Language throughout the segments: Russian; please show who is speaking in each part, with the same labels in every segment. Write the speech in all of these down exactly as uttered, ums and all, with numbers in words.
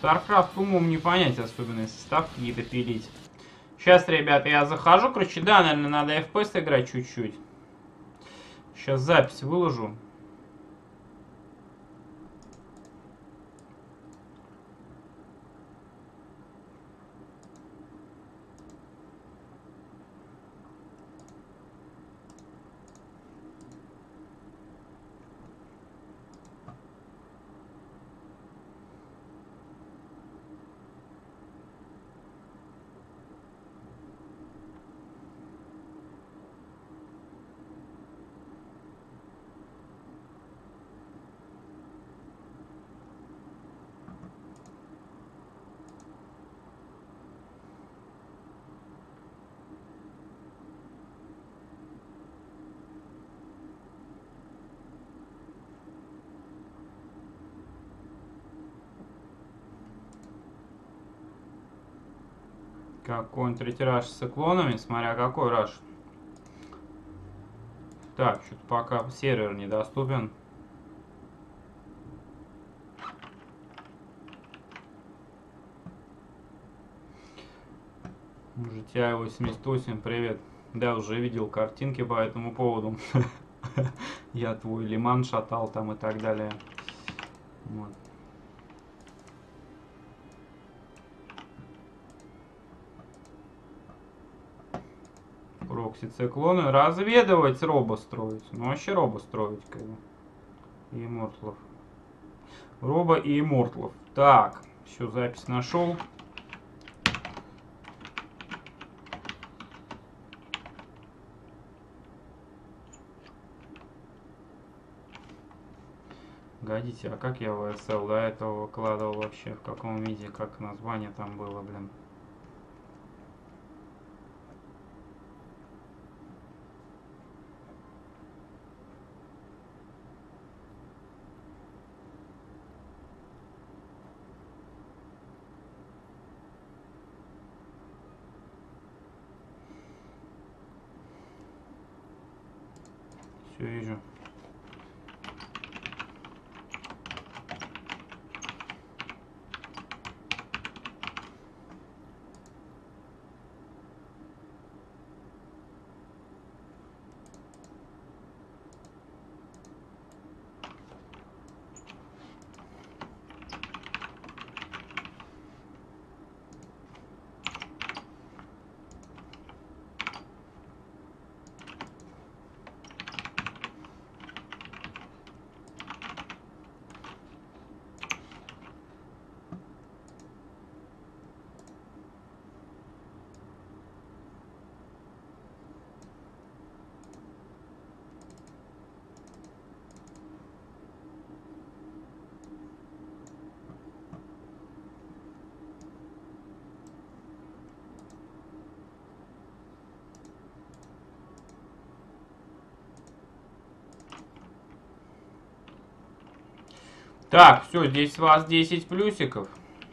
Speaker 1: StarCraft умом не понять, особенно если ставки какие-то пилить. Сейчас, ребята, я захожу. Короче, да, наверное, надо эф пи эс играть чуть-чуть. Сейчас запись выложу. Какой-нибудь раш с циклонами, смотря какой раш. Так, что-то пока сервер недоступен. джи ти ай восемьдесят восемь, привет. Да, уже видел картинки по этому поводу. Я твой лиман шатал там и так далее. Вот. Прокси циклоны. Разведывать, робо строить. Ну вообще робо строить, как бы. И иммортлов. Робо и иммортлов. Так, все, запись нашел. Годите, а как я в эс эл до этого выкладывал вообще? В каком виде? Как название там было, блин? Все вижу. Так, все, здесь у вас десять плюсиков.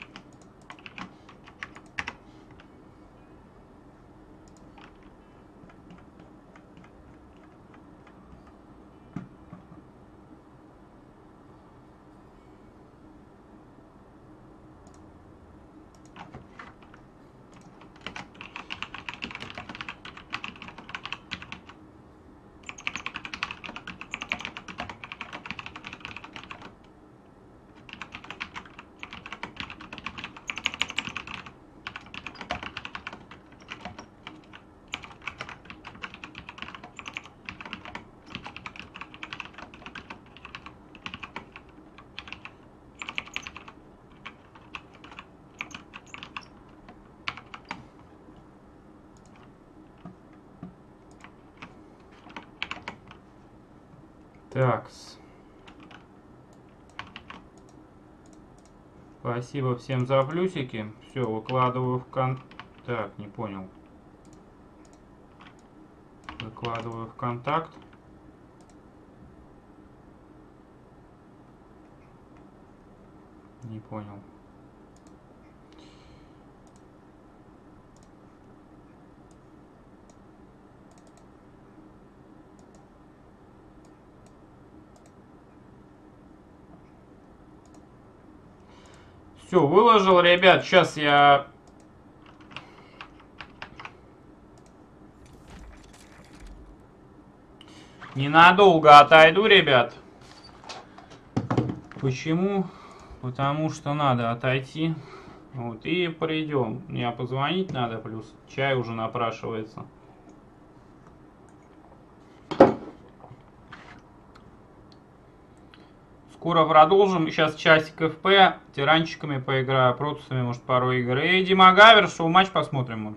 Speaker 1: Такс. Спасибо всем за плюсики. Все, выкладываю в кон... Так, не понял. Выкладываю в контакт. Не понял. Все, выложил, ребят. Сейчас я... Ненадолго отойду, ребят. Почему? Потому что надо отойти. Вот, и придем. Мне позвонить надо, плюс чай уже напрашивается. Скоро продолжим. Сейчас часик эф пи. Тиранчиками поиграю, протусами, может, пару игр. И Дима Гавер, шоу матч посмотрим. Может.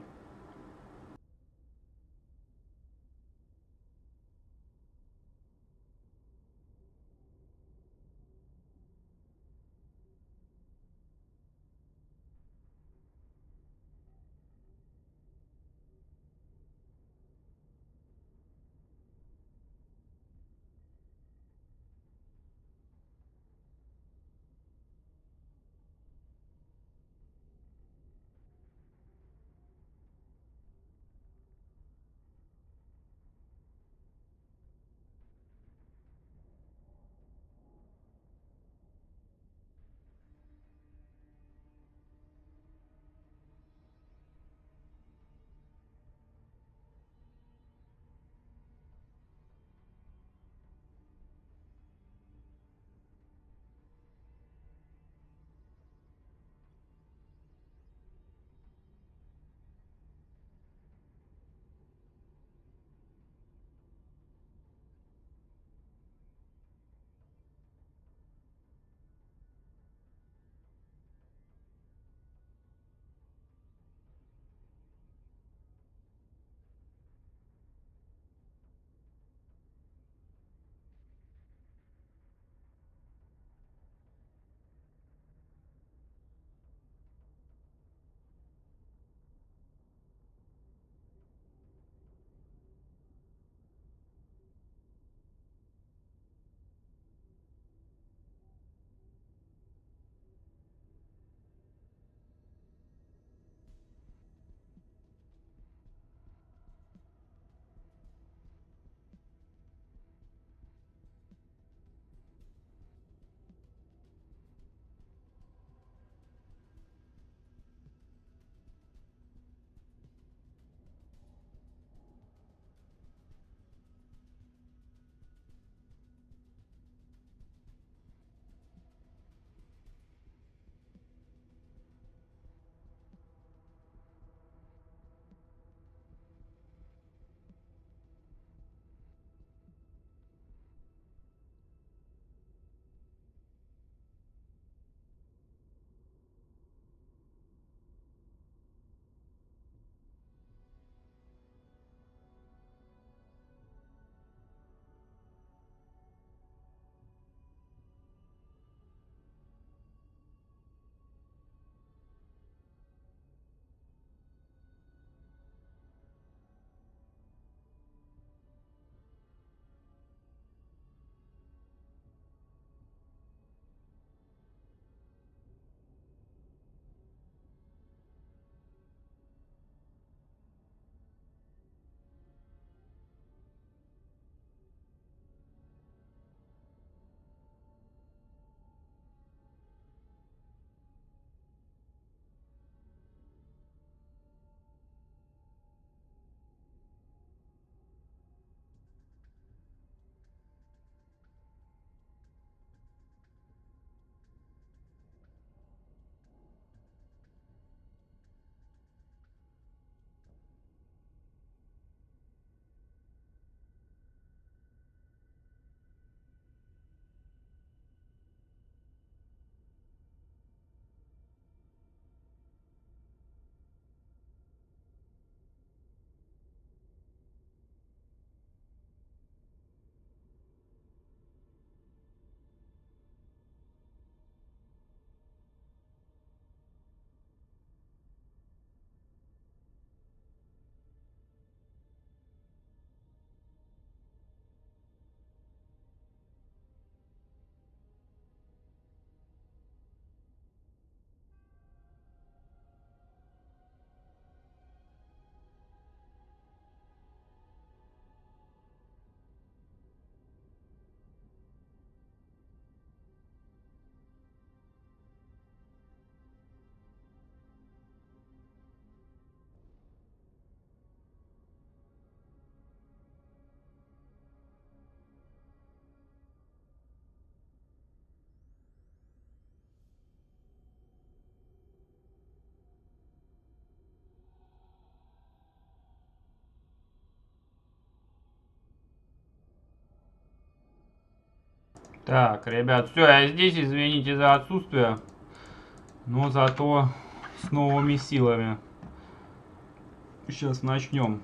Speaker 1: Так, ребят, все, я здесь, извините за отсутствие, но зато с новыми силами. Сейчас начнем.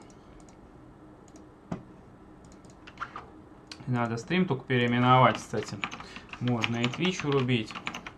Speaker 1: Надо стрим только переименовать, кстати. Можно и Twitch урубить.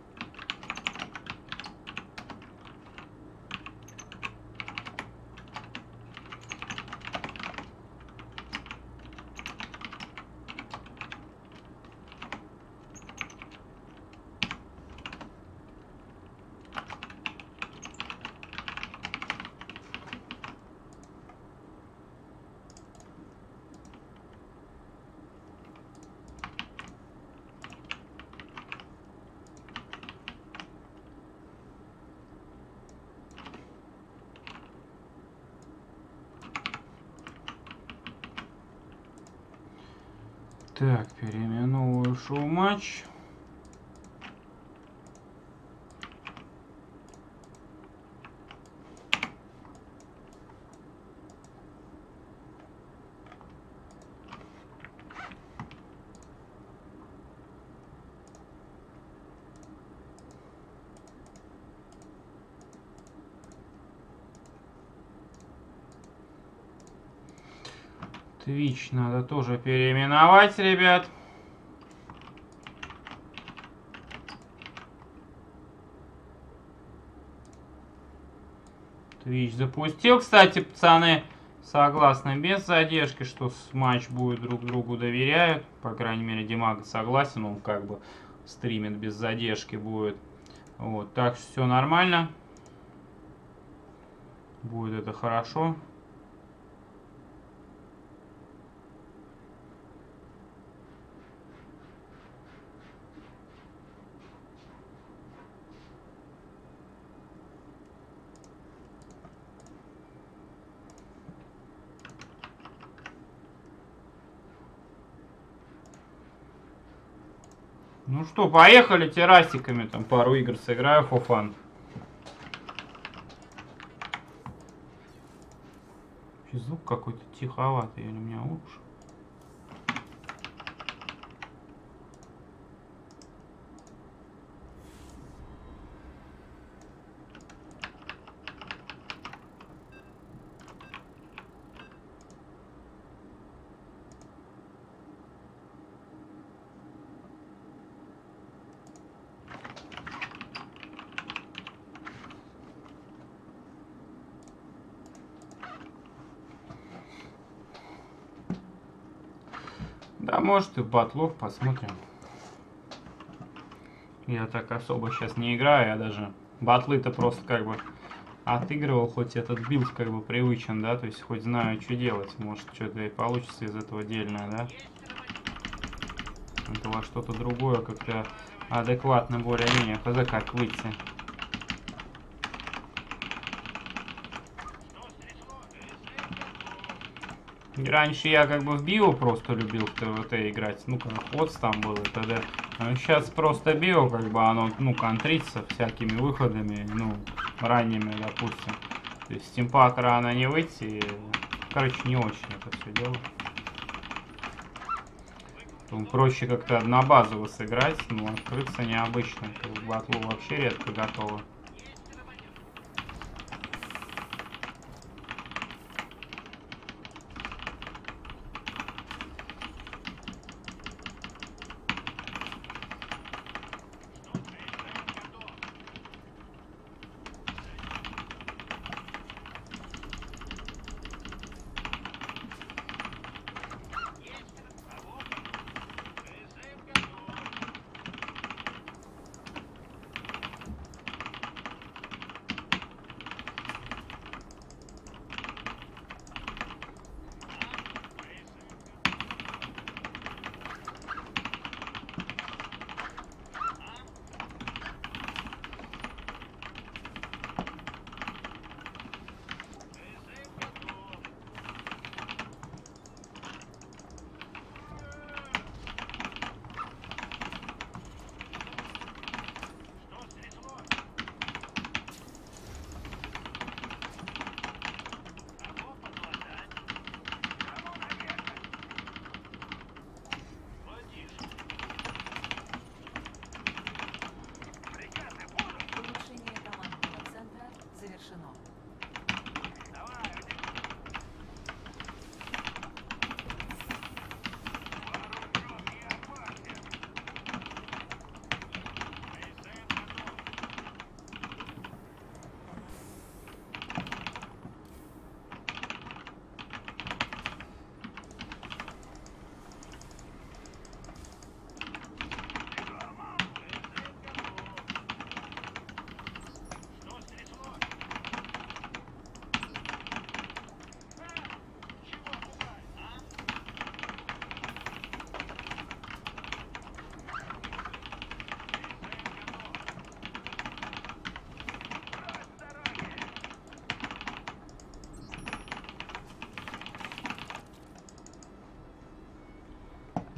Speaker 1: Так, переименовываю шоу-матч. Twitch надо тоже переименовать, ребят. Twitch запустил, кстати, пацаны, согласны без задержки, что матч будет друг другу доверяют. По крайней мере, Димага согласен, он как бы стримит без задержки будет. Вот, так что все нормально. Будет это хорошо. Ну что, поехали террасиками, там пару игр сыграю, for fun. Звук какой-то тиховатый, или у меня лучше? Да, может и в батлов посмотрим. Я так особо сейчас не играю, я даже батлы-то просто как бы отыгрывал, хоть этот билд как бы привычен, да, то есть хоть знаю, что делать, может что-то и получится из этого дельное, да. Это во что-то другое, как-то адекватно более-менее, хз как выйти. Раньше я как бы в био просто любил в ТВТ играть, ну как ходс там был и т.д. А сейчас просто био, как бы оно, ну, контрится всякими выходами, ну, ранними, допустим. То есть стимпак рано не выйти, короче, не очень это все дело. Тут проще как-то однобазово сыграть, но открыться необычно. В батлу вообще редко готово.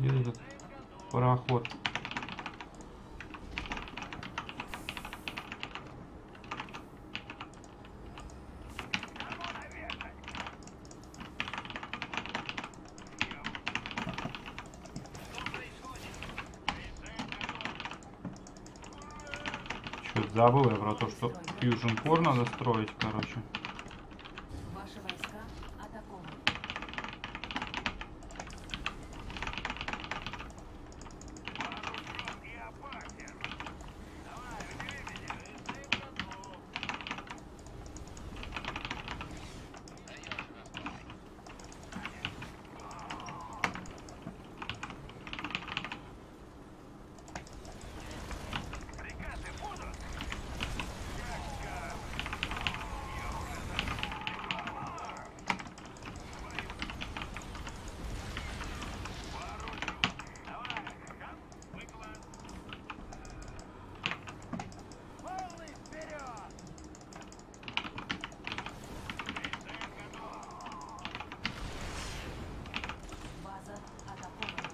Speaker 1: Где этот пароход? Что-то забыл я про то, что Fusion Core надо строить, короче.
Speaker 2: Ваши войска атакованы. База атакована.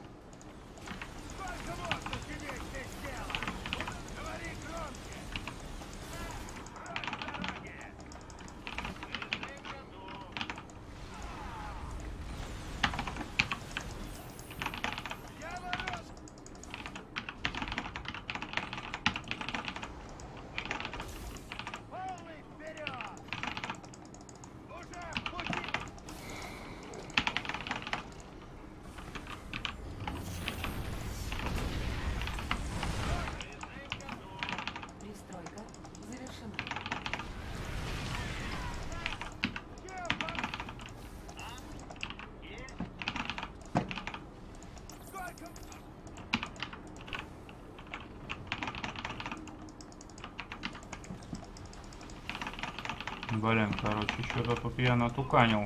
Speaker 2: Пристройка завершена.
Speaker 1: Блин, короче, что-то тут я натуканил.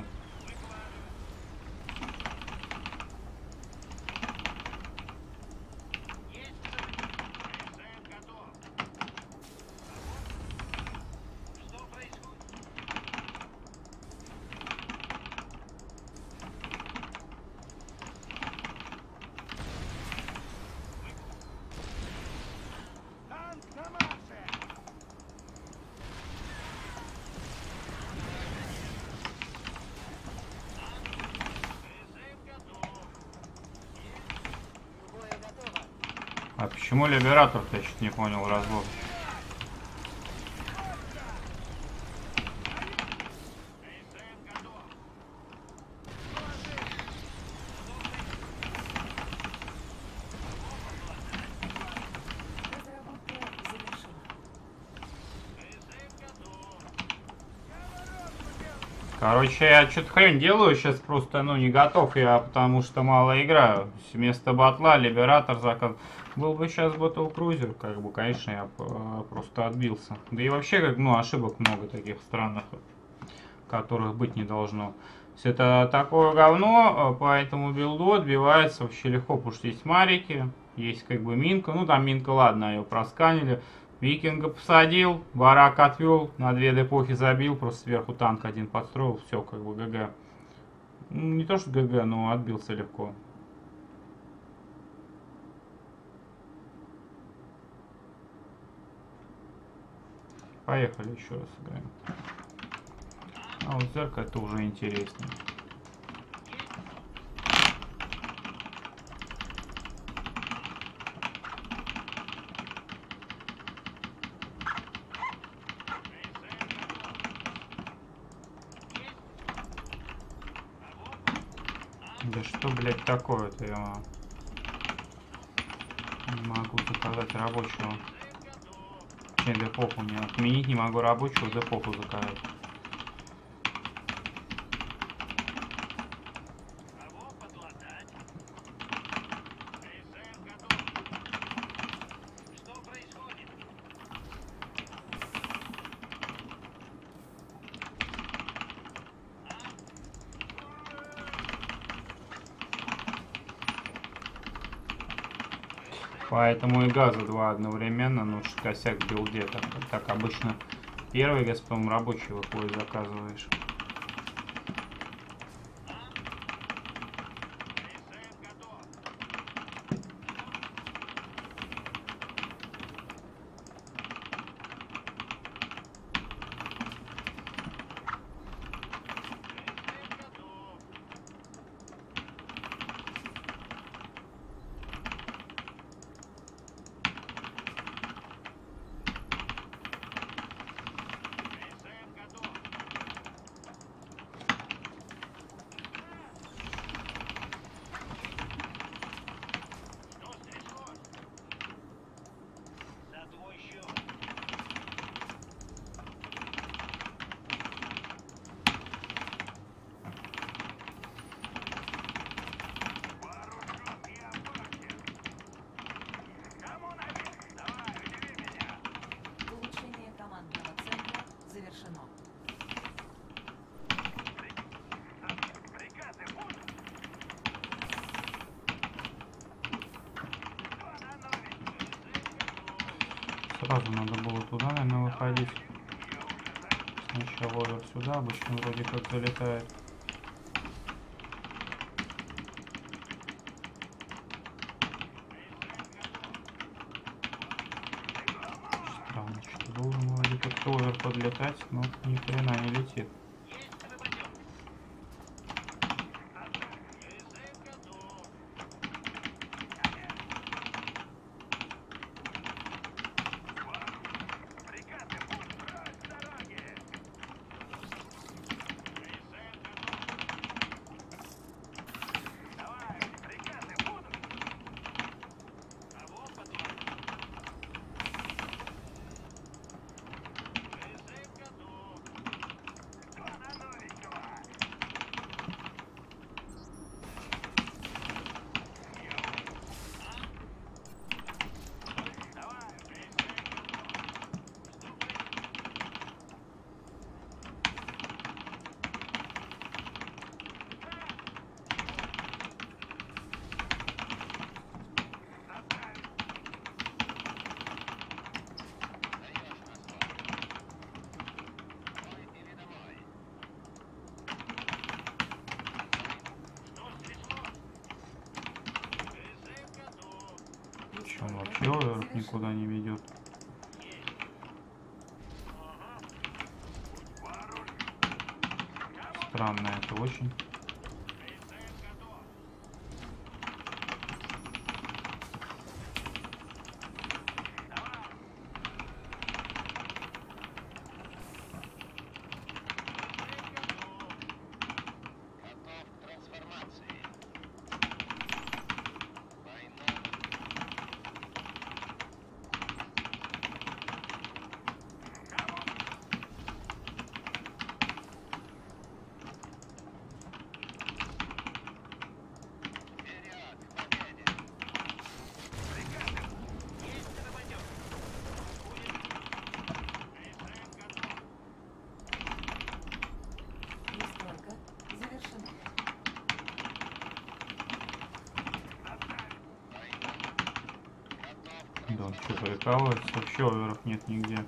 Speaker 1: А почему Либератор-то, я чуть не понял разбор?
Speaker 2: Разработка завершена.
Speaker 1: Короче, я что-то хрень делаю, сейчас просто, ну, не готов я, потому что мало играю. Вместо батла Либератор заказ. Был бы сейчас Battle Cruiser, как бы, конечно, я э, просто отбился. Да и вообще, как, ну, ошибок много таких странных, которых быть не должно. Если это такое говно, по этому билду отбивается вообще легко, потому что есть марики, есть как бы минка. Ну, там минка, ладно, ее просканили. Викинга посадил, барак отвел, на две депохи забил, просто сверху танк один подстроил, все, как бы ГГ. Ну, не то что ГГ, но отбился легко. Поехали еще раз играем. А вот зеркало это уже интереснее. Да что, блядь, такое-то я не могу заказать рабочего. Не, депоху не отменить не могу рабочего, депоху заказать. Поэтому и газа два одновременно, ну что косяк в билде. Так, так обычно первый газ, потом рабочий выходит, заказываешь. Сразу надо было туда, наверное, выходить. Сначала овер сюда, обычно вроде как залетает. Странно, что должен вроде как овер подлетать, но ни хрена не летит. Он вообще овер никуда не ведет. Странно это очень.
Speaker 2: Пристройка завершена.
Speaker 1: Да, он что, прикалывается? Вообще оверов нет нигде.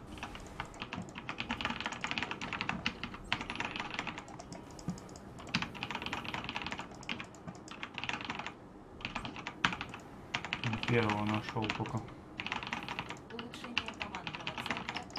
Speaker 1: Первого нашел пока.
Speaker 2: Улучшение командного центра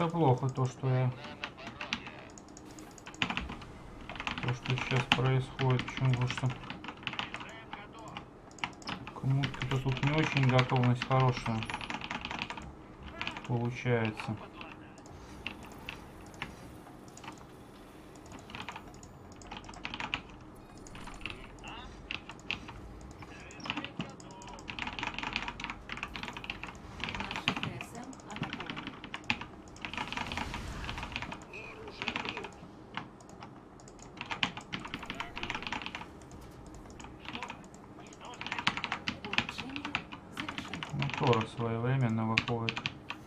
Speaker 1: это плохо, то, что я... То, что сейчас происходит. Почему? Потому что... Кому-то тут не очень готовность хорошая получается.
Speaker 2: Наши ГСМ атакованы. Улучшение завершено.
Speaker 1: Моторы своевременно выходят.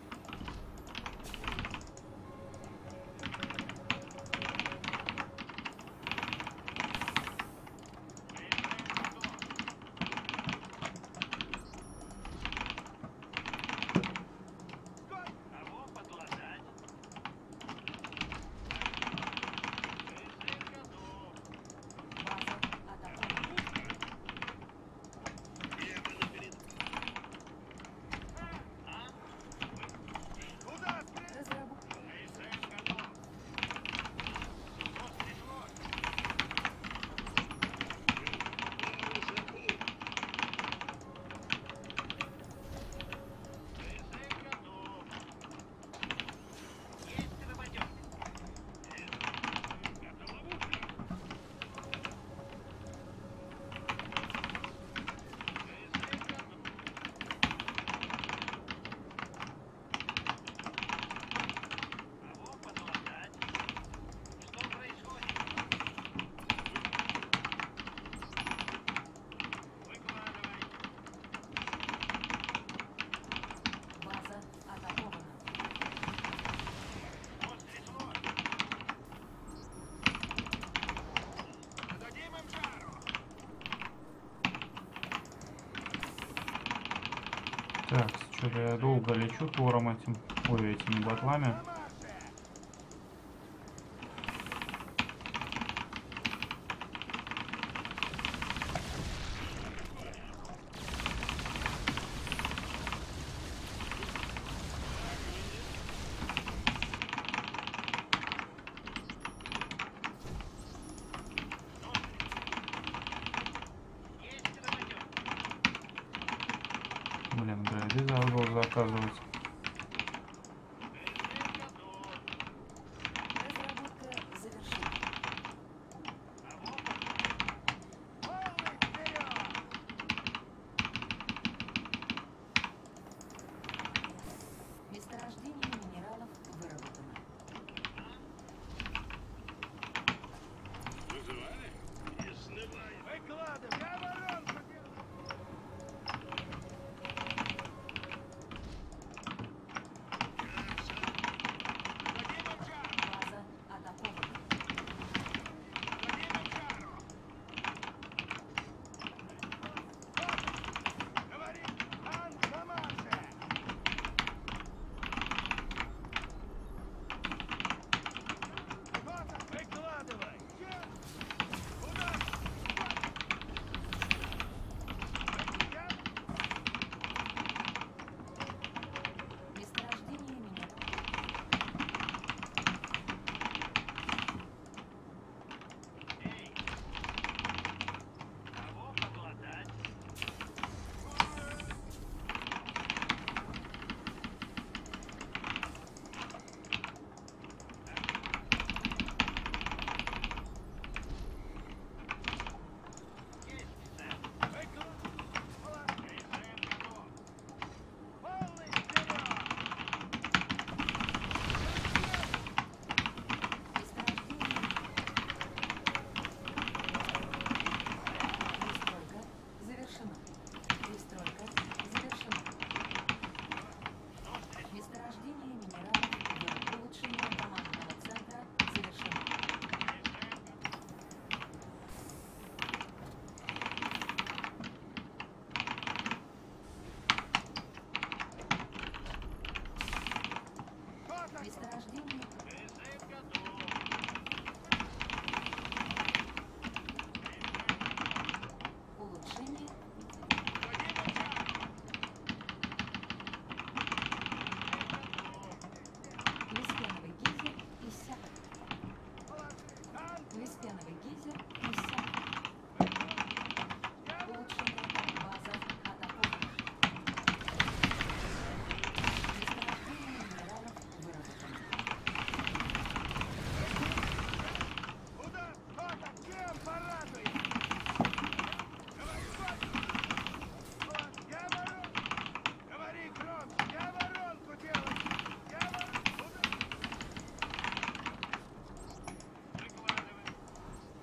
Speaker 2: База атакована. Разработка. База атакована.
Speaker 1: Так, что-то я долго лечу твором этим. Ой, этими батлами. Блин, грады забыл заказывать.
Speaker 2: Разработка завершена. Месторождение минералов выработано.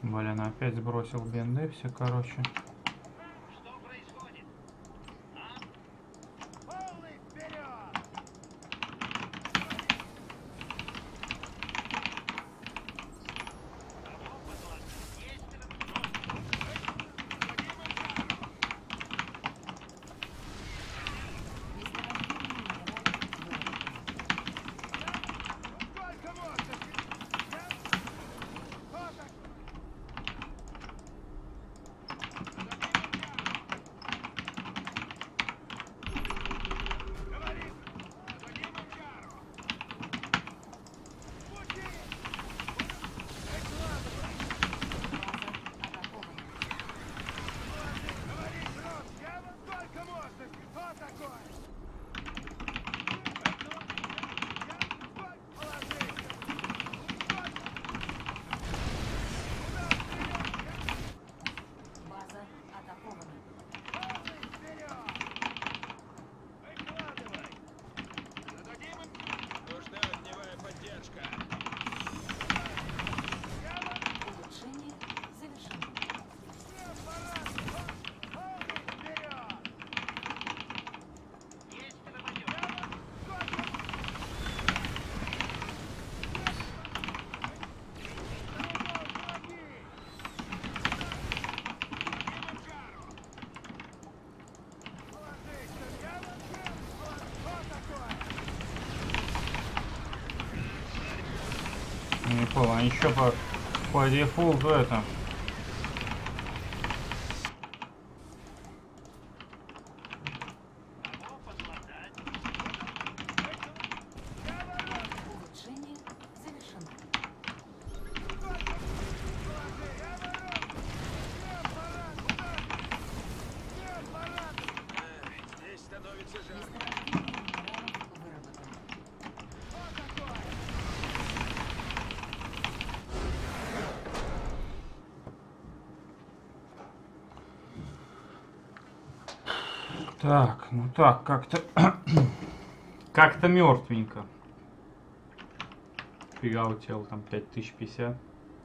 Speaker 1: Блин, опять сбросил бенды все, короче.
Speaker 2: База атакована.
Speaker 3: Нужна огневая поддержка.
Speaker 2: Улучшение завершено.
Speaker 1: Не понял, они еще по, по дефолту это.
Speaker 2: Улучшение завершено.
Speaker 3: Здесь становится жарко.
Speaker 2: Месторождение минералов выработано.
Speaker 1: Так, ну так, как-то как-то мертвенько. Фига утел там пять тысяч пятьдесят.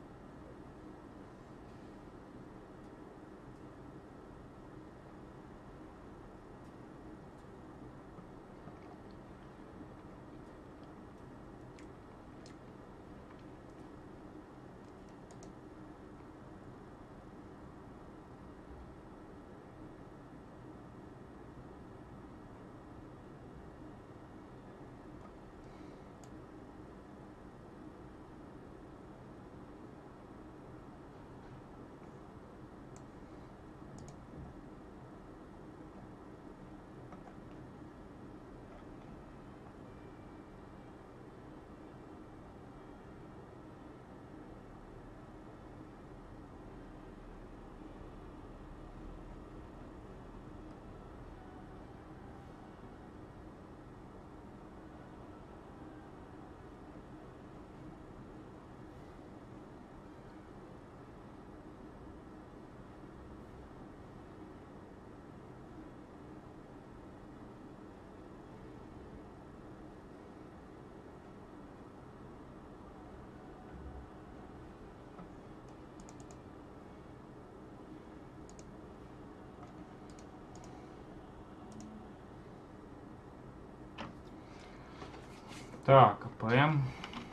Speaker 1: Так, АПМ.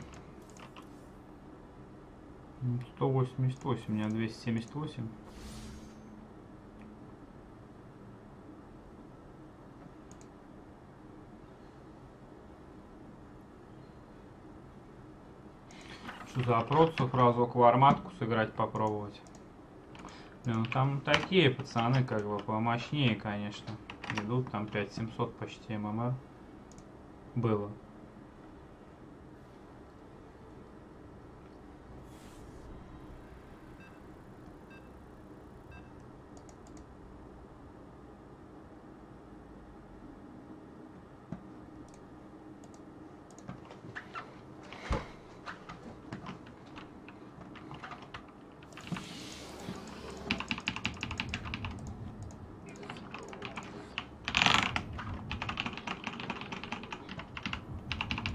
Speaker 1: сто восемьдесят восемь, у меня двести семьдесят восемь. Что за опросов разок в арматку сыграть попробовать? Ну там такие пацаны как бы помощнее, конечно. Идут там пять семьсот почти ММР. Было.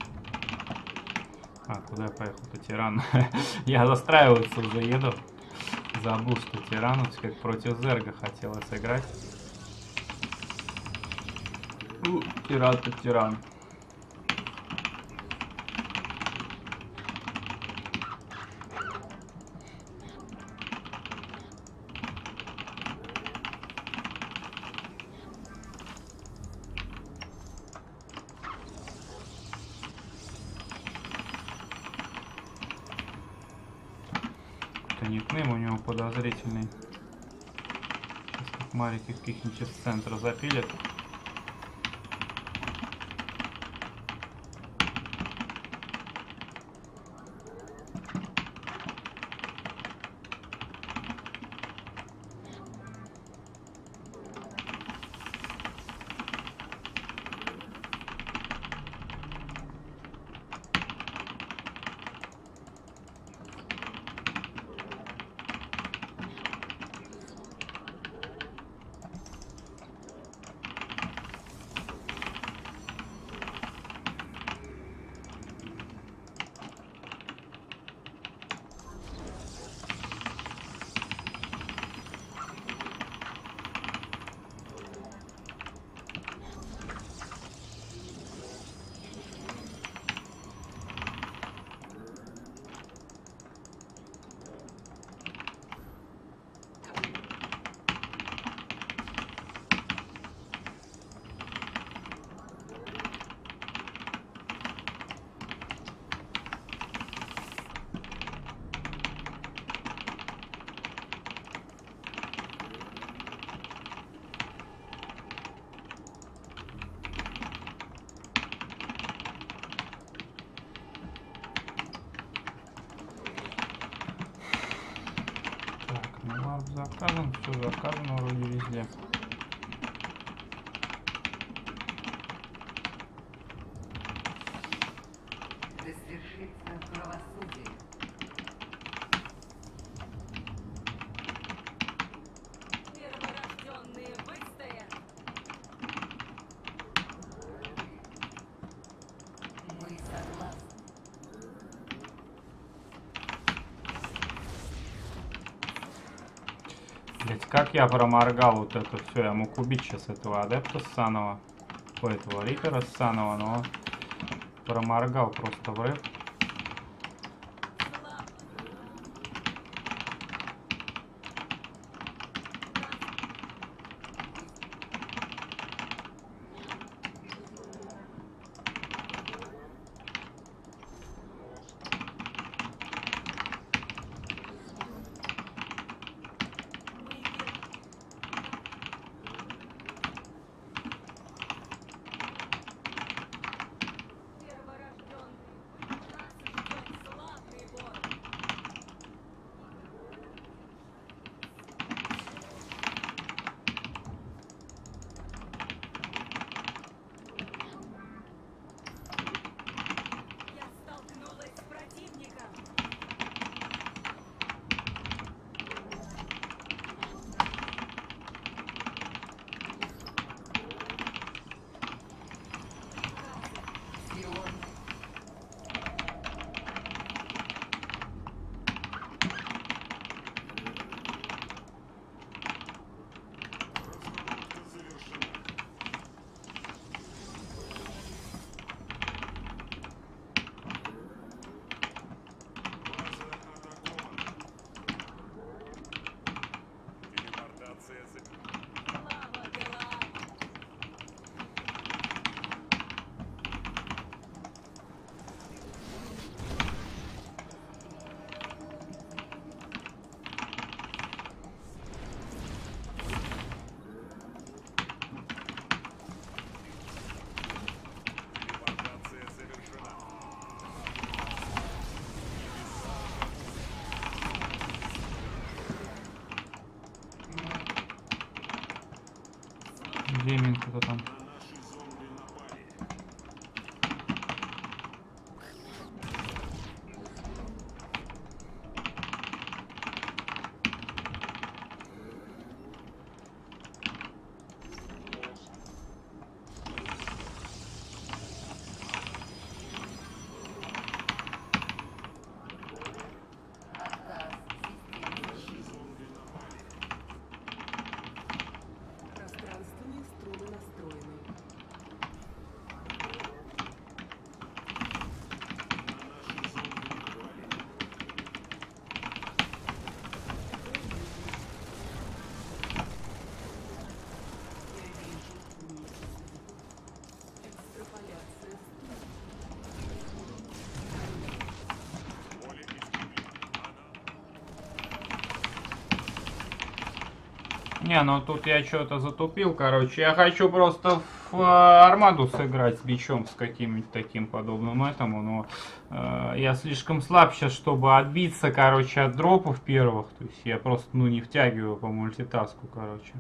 Speaker 1: А, куда я поехал-то, тиран? Я застраиваться уже еду. Забыл, что тиранус как против Зерга хотела сыграть. Ну, тиран-то тиран. Никнейм у него подозрительный. Сейчас как Марики каких-нибудь из центра запилят. Заказан, все заказано вроде везде.
Speaker 2: Да свершится правосудие. Перворожденные выстоят. Мы согласны.
Speaker 1: Блять, как я проморгал вот это все. Я мог убить сейчас этого адепта ссаного. У этого рипера ссаного, но проморгал просто в рэп. Где мин кто там? Не, ну тут я что-то затупил, короче. Я хочу просто в э, армаду сыграть с бичом, с каким-нибудь таким подобным этому, но э, я слишком слаб сейчас, чтобы отбиться, короче, от дропов первых. То есть я просто, ну, не втягиваю по мультитаску, короче.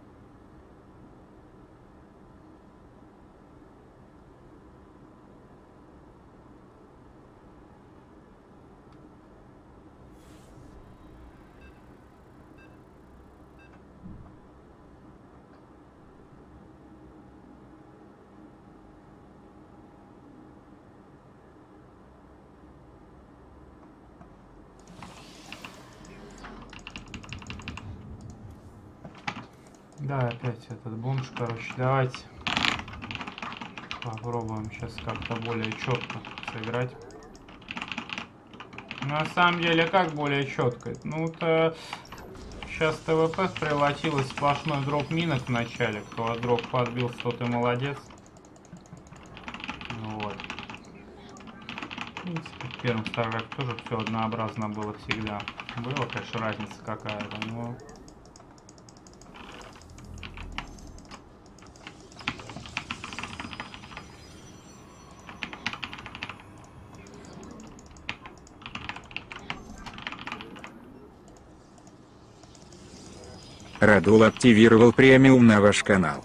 Speaker 1: Да, опять этот бомж, короче, давайте попробуем сейчас как-то более четко сыграть. На самом деле, как более четко? Ну, то сейчас ТВП превратилось в сплошной дроп минок в начале. Кто дроп подбил, тот и молодец. Вот. В принципе, в первом StarCraft тоже все однообразно было всегда. Была, конечно, разница какая-то, но...
Speaker 4: Радул активировал премиум на ваш канал.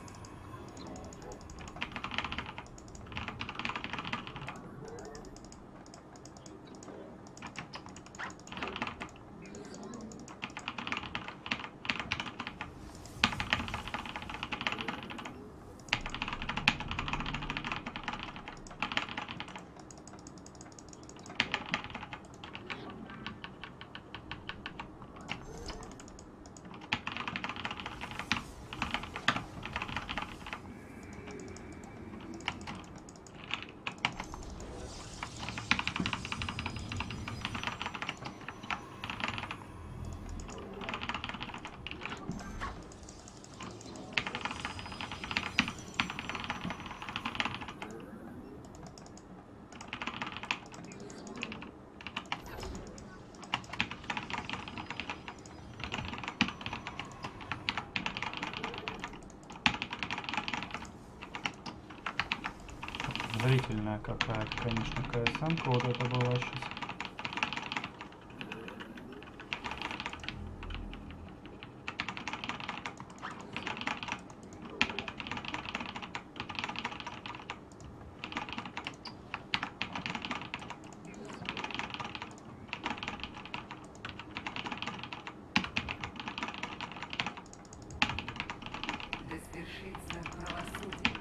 Speaker 4: Зрительная какая-то, конечно, КСМ-ка вот это была сейчас.
Speaker 2: Да свершится правосудие.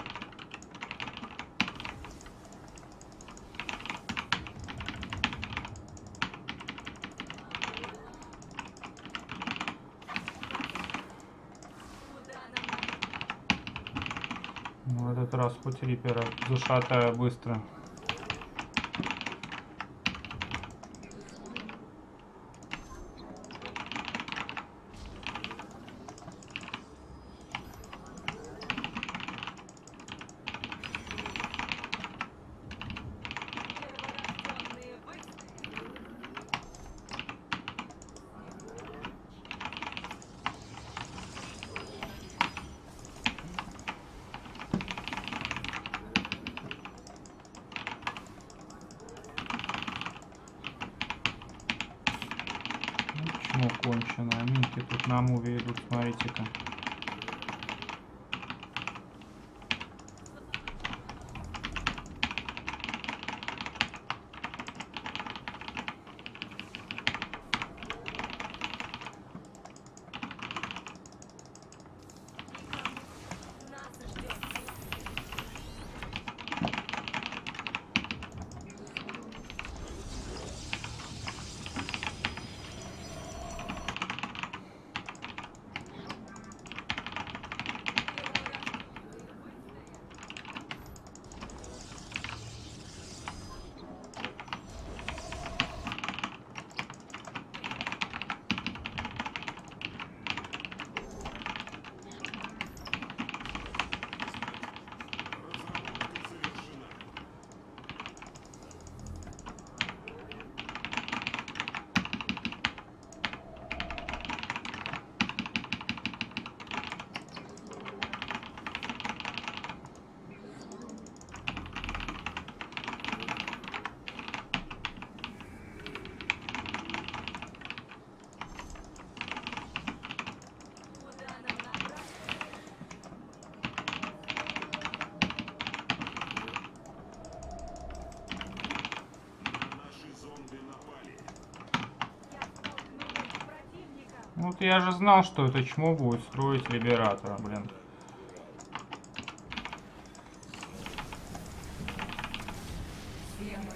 Speaker 1: Ну, в этот раз хоть Рипера зашатая быстро. Чмо конченое. Минки тут на муве идут, смотрите-ка. Вот я же знал, что это чмо будет строить Либератора, блин.
Speaker 2: Все мы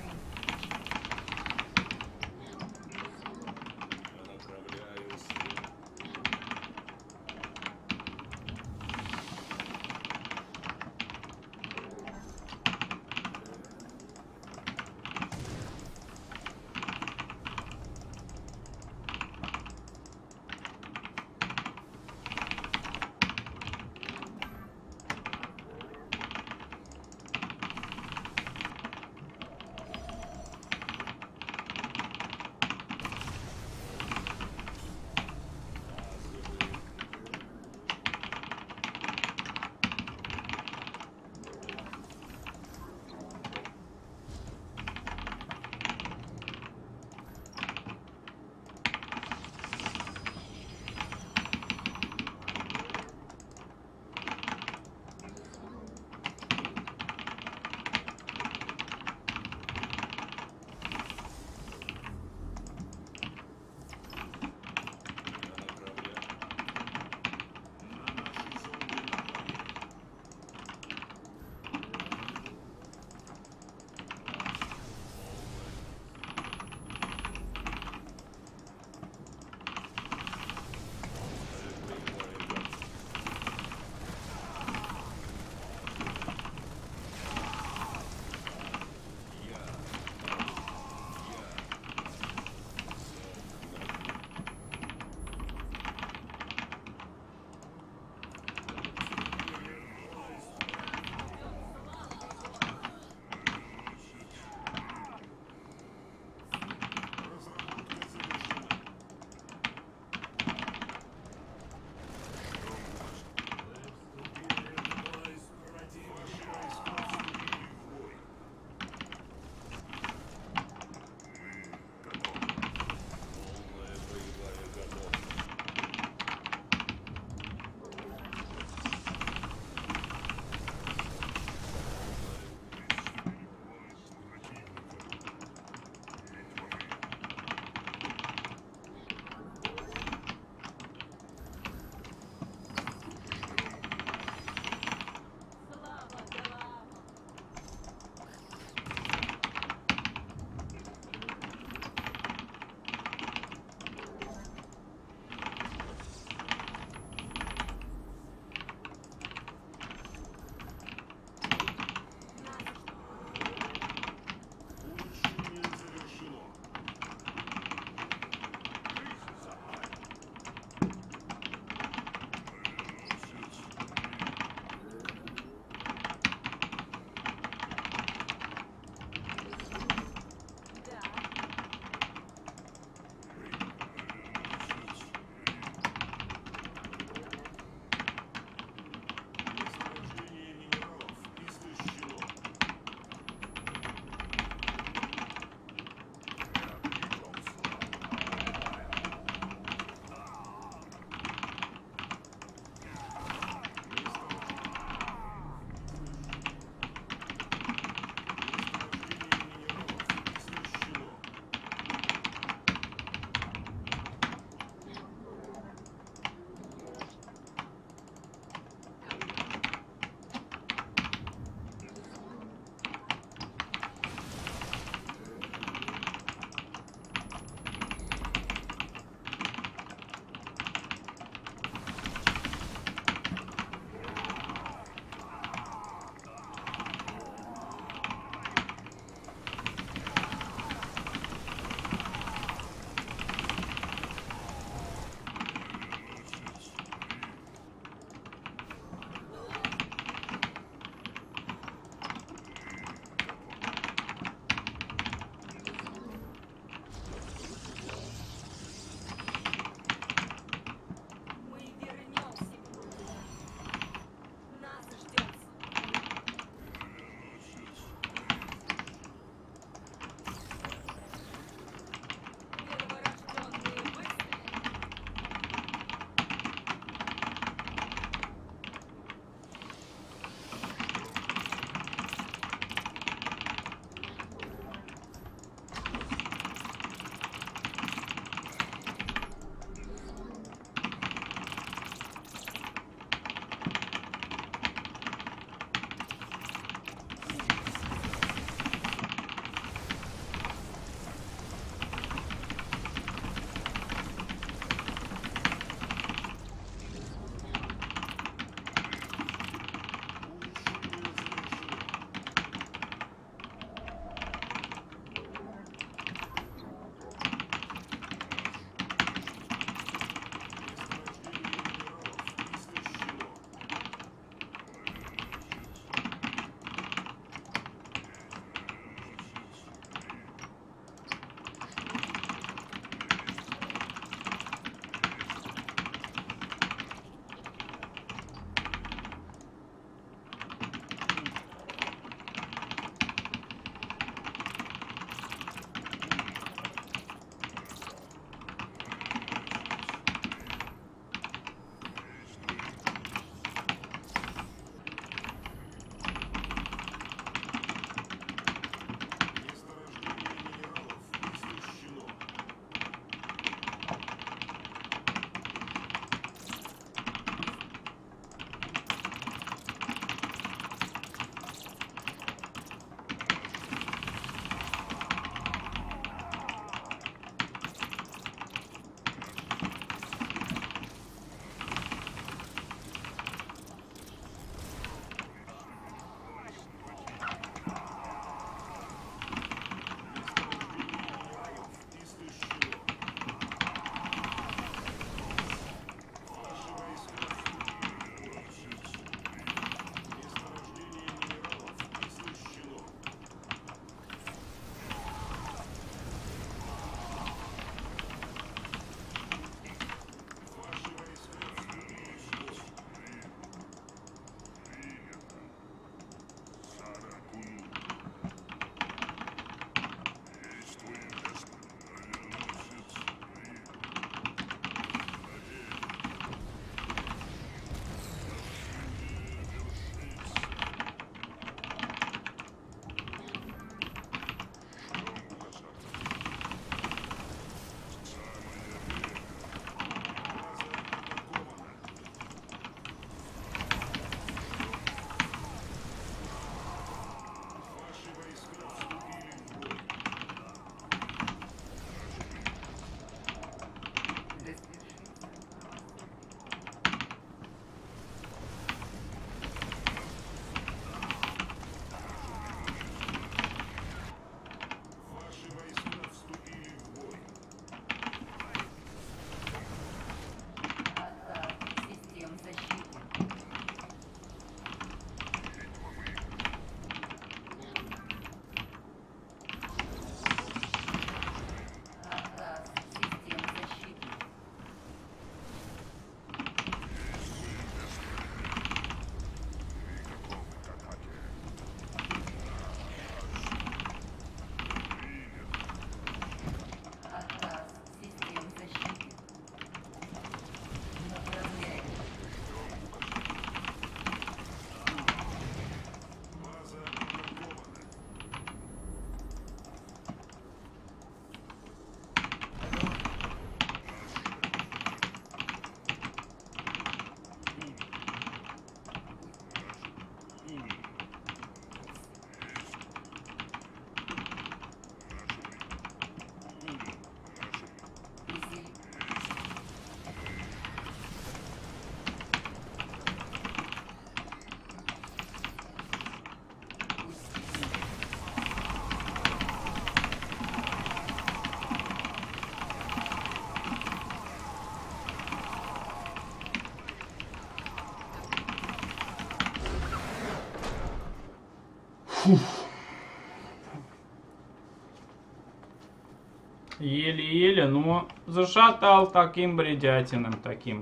Speaker 1: Еле-еле, но зашатал таким бредятиным таким.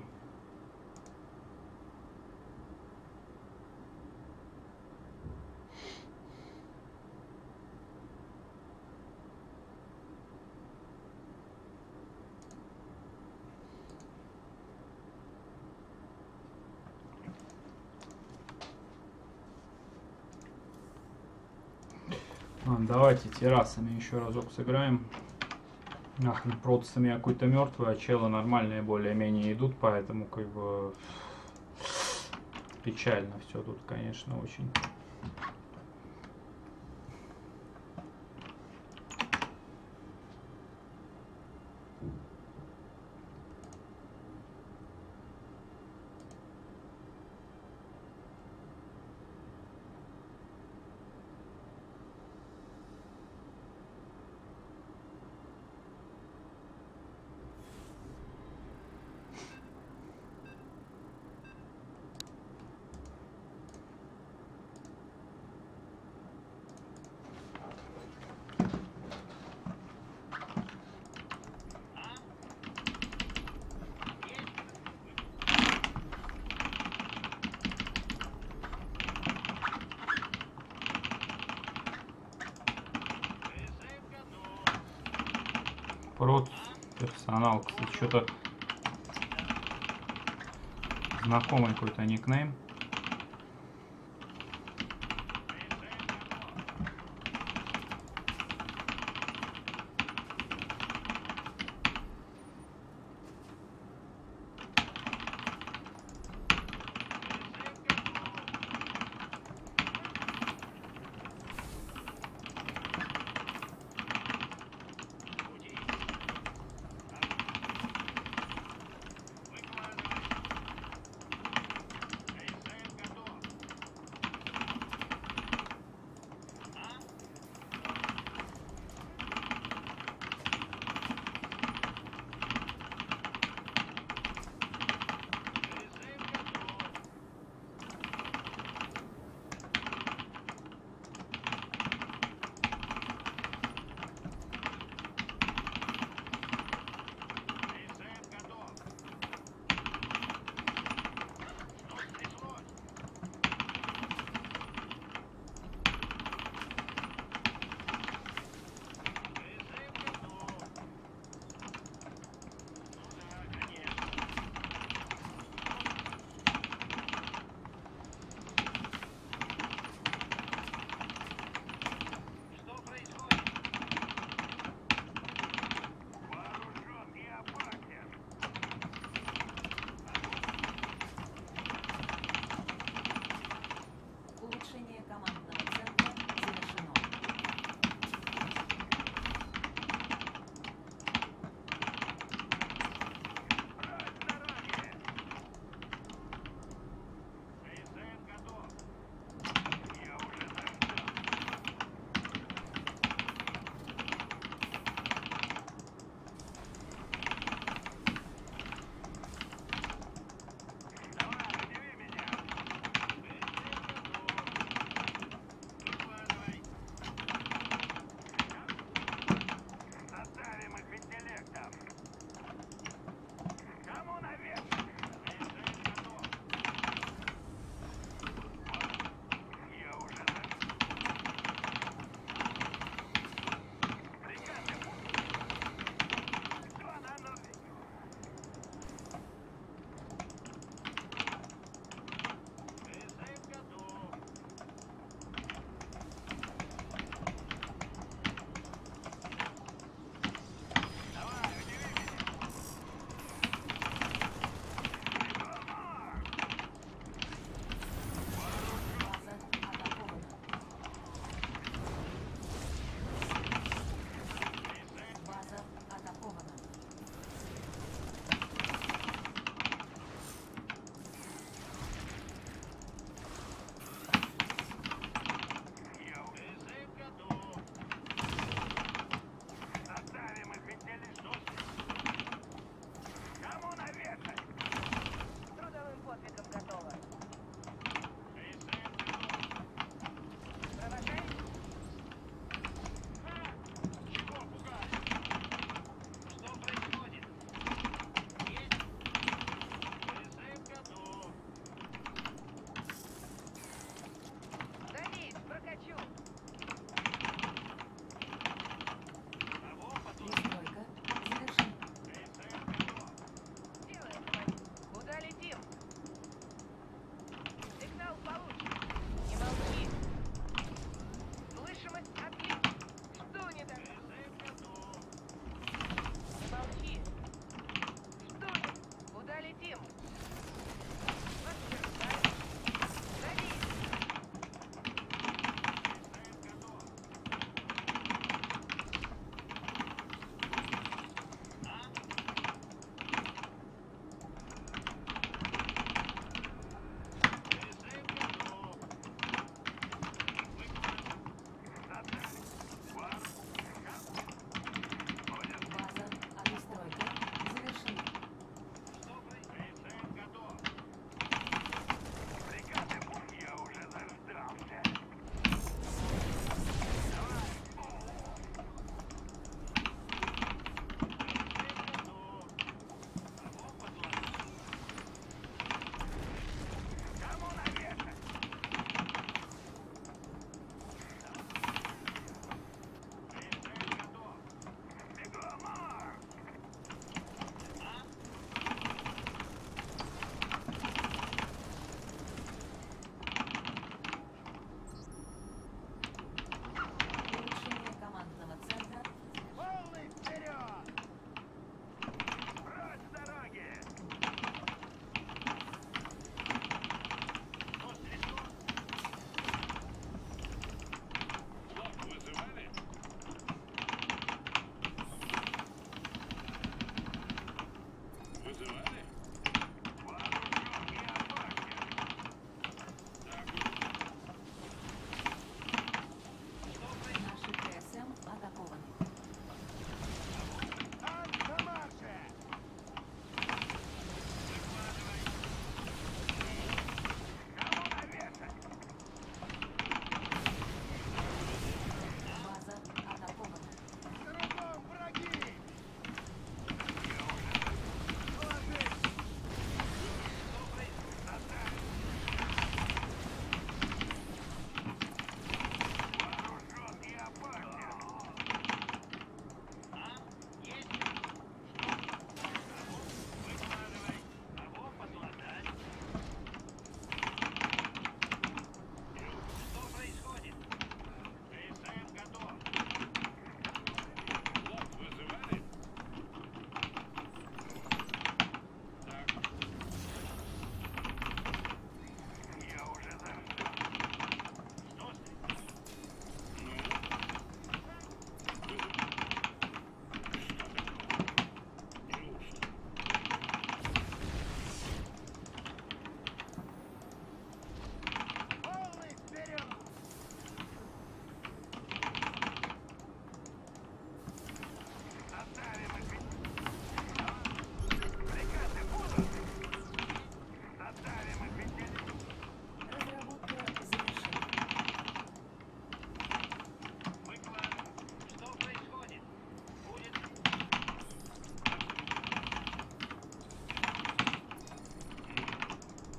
Speaker 1: Ладно, давайте террасами еще разок сыграем. Ах, ну протестами я какой-то мертвый, а челы нормальные более-менее идут, поэтому как бы печально все тут, конечно, очень. Прот персонал, кстати, что-то знакомый какой-то никнейм.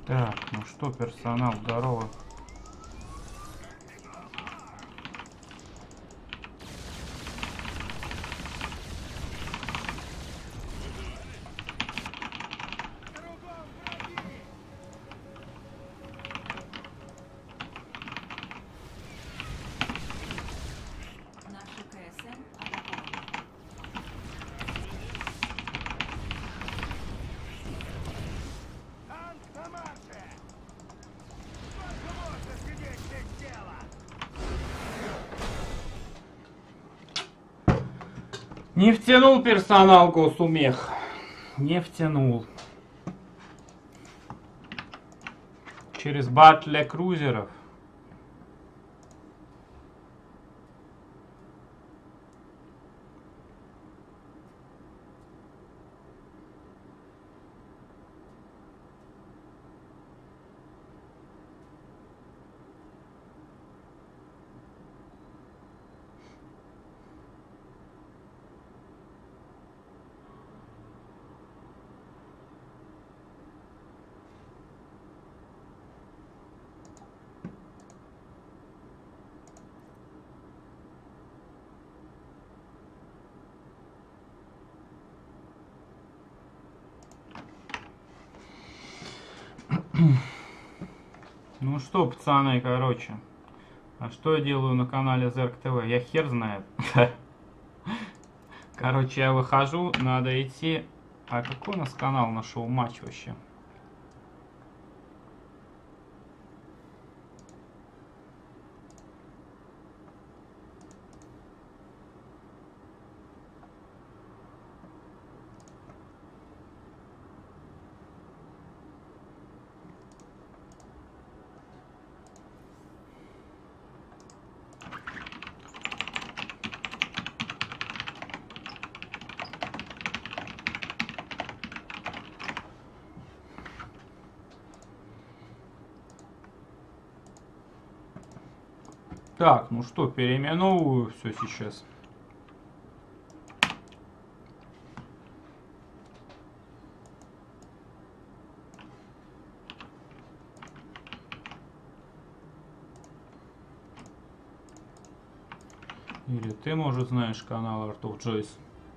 Speaker 1: Так, ну что, персонал, здорово.
Speaker 2: Наши КСМ атакованы.
Speaker 3: Танк на марше! Сколько можно сидеть без дела?
Speaker 1: Не втянул персонал госумех. Не втянул. Через бат для крузеров. Ну что, пацаны, короче. А что я делаю на канале Зерк ТВ? Я хер знает. Короче, я выхожу, надо идти. А какой у нас канал на шоу-матч вообще? Так, ну что, переименовываю все сейчас. Или ты, может, знаешь канал Art of Joyce?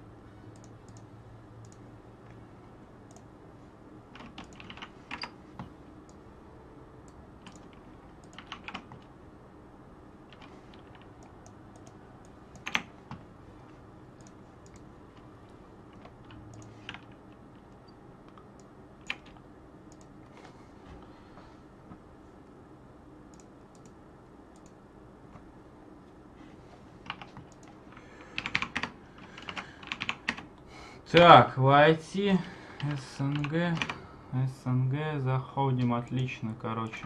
Speaker 1: Так, войти СНГ. СНГ заходим, отлично, короче.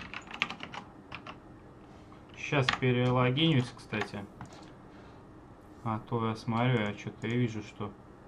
Speaker 1: Сейчас перелогинюсь, кстати. А то я смотрю, я что-то вижу, что...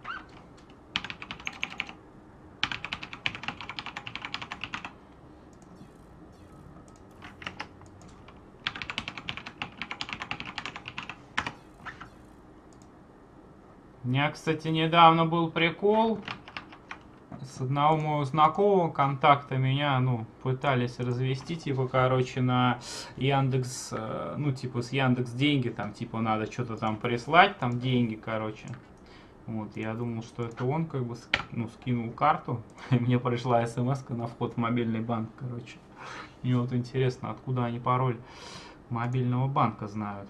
Speaker 1: У меня, кстати, недавно был прикол. С одного моего знакомого контакта меня, ну, пытались развести, типа, короче, на Яндекс, э, ну, типа, с Яндекс деньги, там, типа, надо что-то там прислать, там, деньги, короче. Вот, я думал, что это он, как бы, ну, скинул карту, и мне пришла смс-ка на вход в мобильный банк, короче. И вот интересно, откуда они пароль мобильного банка знают.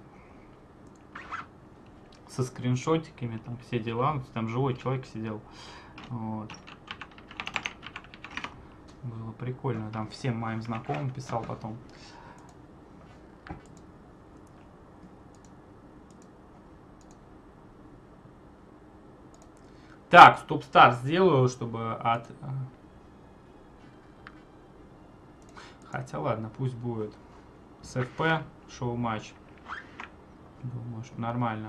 Speaker 1: Со скриншотиками, там, все дела, там живой человек сидел. Вот. Было прикольно, там всем моим знакомым писал потом. Так, стоп-старт сделаю, чтобы от... Хотя ладно, пусть будет с эф пи, шоу-матч. Думаю, что нормально.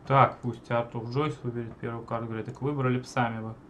Speaker 1: Так, пусть Артур Джойс выберет первую карту. Говорит, так выбрали б сами бы.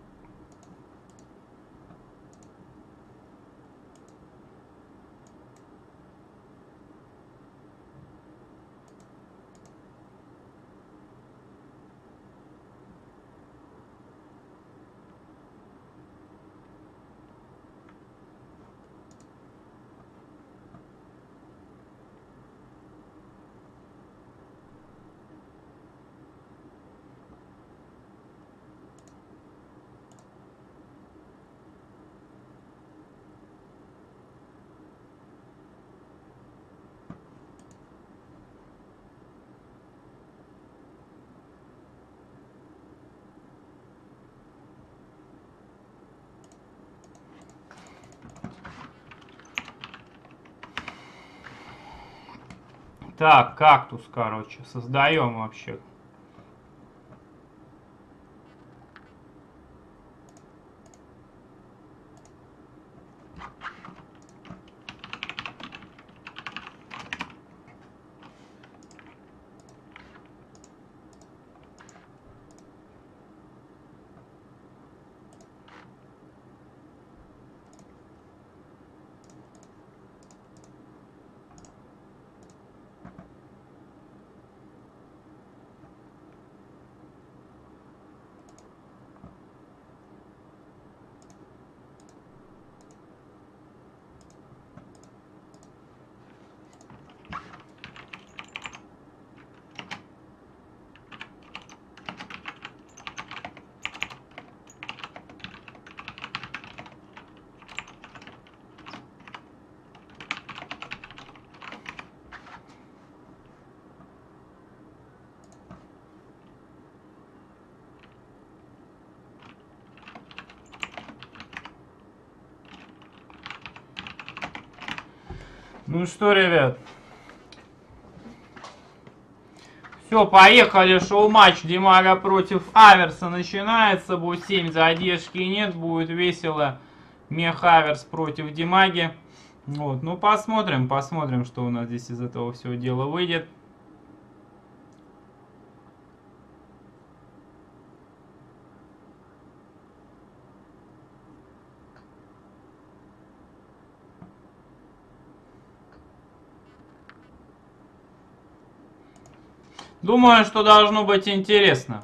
Speaker 1: Так, кактус, короче, создаем вообще. Ну что, ребят. Все, поехали. Шоу-матч Димага против Аверса начинается. Будет семь, задержки нет. Будет весело. Мех Аверс против Димаги. Вот, ну посмотрим, посмотрим, что у нас здесь из этого всего дела выйдет. Думаю, что должно быть интересно.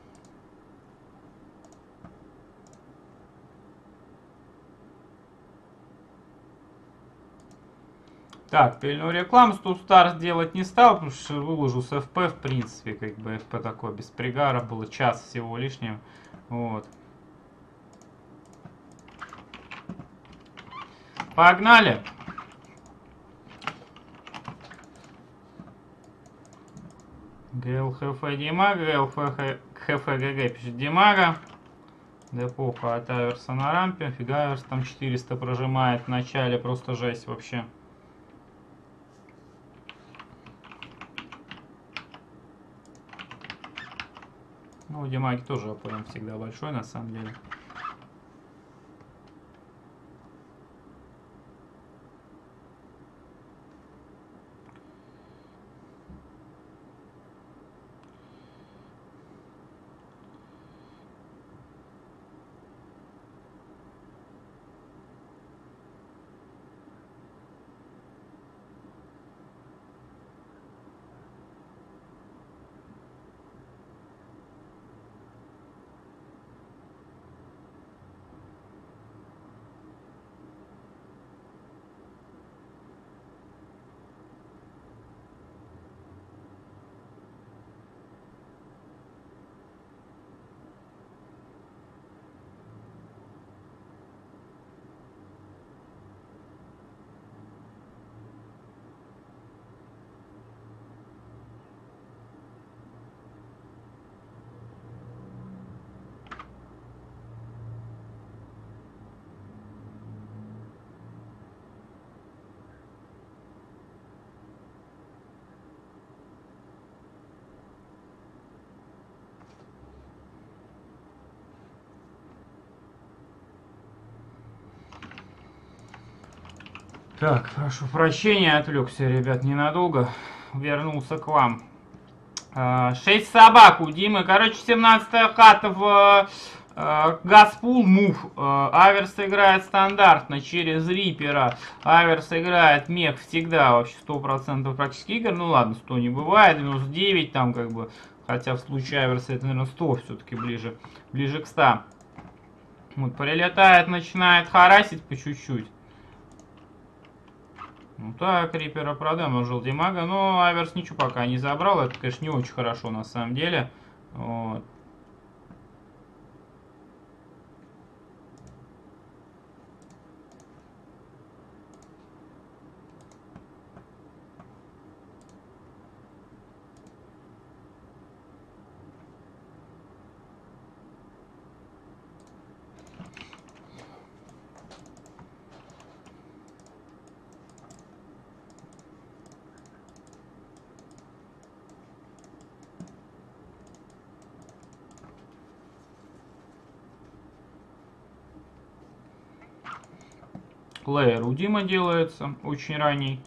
Speaker 1: Так, пильную рекламу Стустар сделать не стал, потому что выложу с эф пи, в принципе, как бы эф пи такой без пригара, было час всего лишнего. Вот. Погнали! ГЛХФ Димага, ГЛХФ ГГ пишет Димага. Депоха от Аверса на рампе. Фига Аверс там четыреста прожимает в начале, просто жесть вообще. Ну, у Димаги тоже АПМ всегда большой, на самом деле. Так, прошу прощения, отвлекся, ребят, ненадолго. Вернулся к вам. шесть собак у Димы. Короче, семнадцатая хата в э, Газпул мув. Э, Аверс играет стандартно через Рипера. Аверс играет мех всегда, вообще сто процентов практически игр. Ну ладно, сто не бывает, девяносто девять там как бы. Хотя в случае Аверса это, наверное, сто все-таки ближе, ближе к ста. Вот, прилетает, начинает харасить по чуть-чуть. Ну так, Рипера продам, он желтимага, но Аверс ничего пока не забрал. Это, конечно, не очень хорошо на самом деле. Вот. Лейер у Димы делается, очень ранний.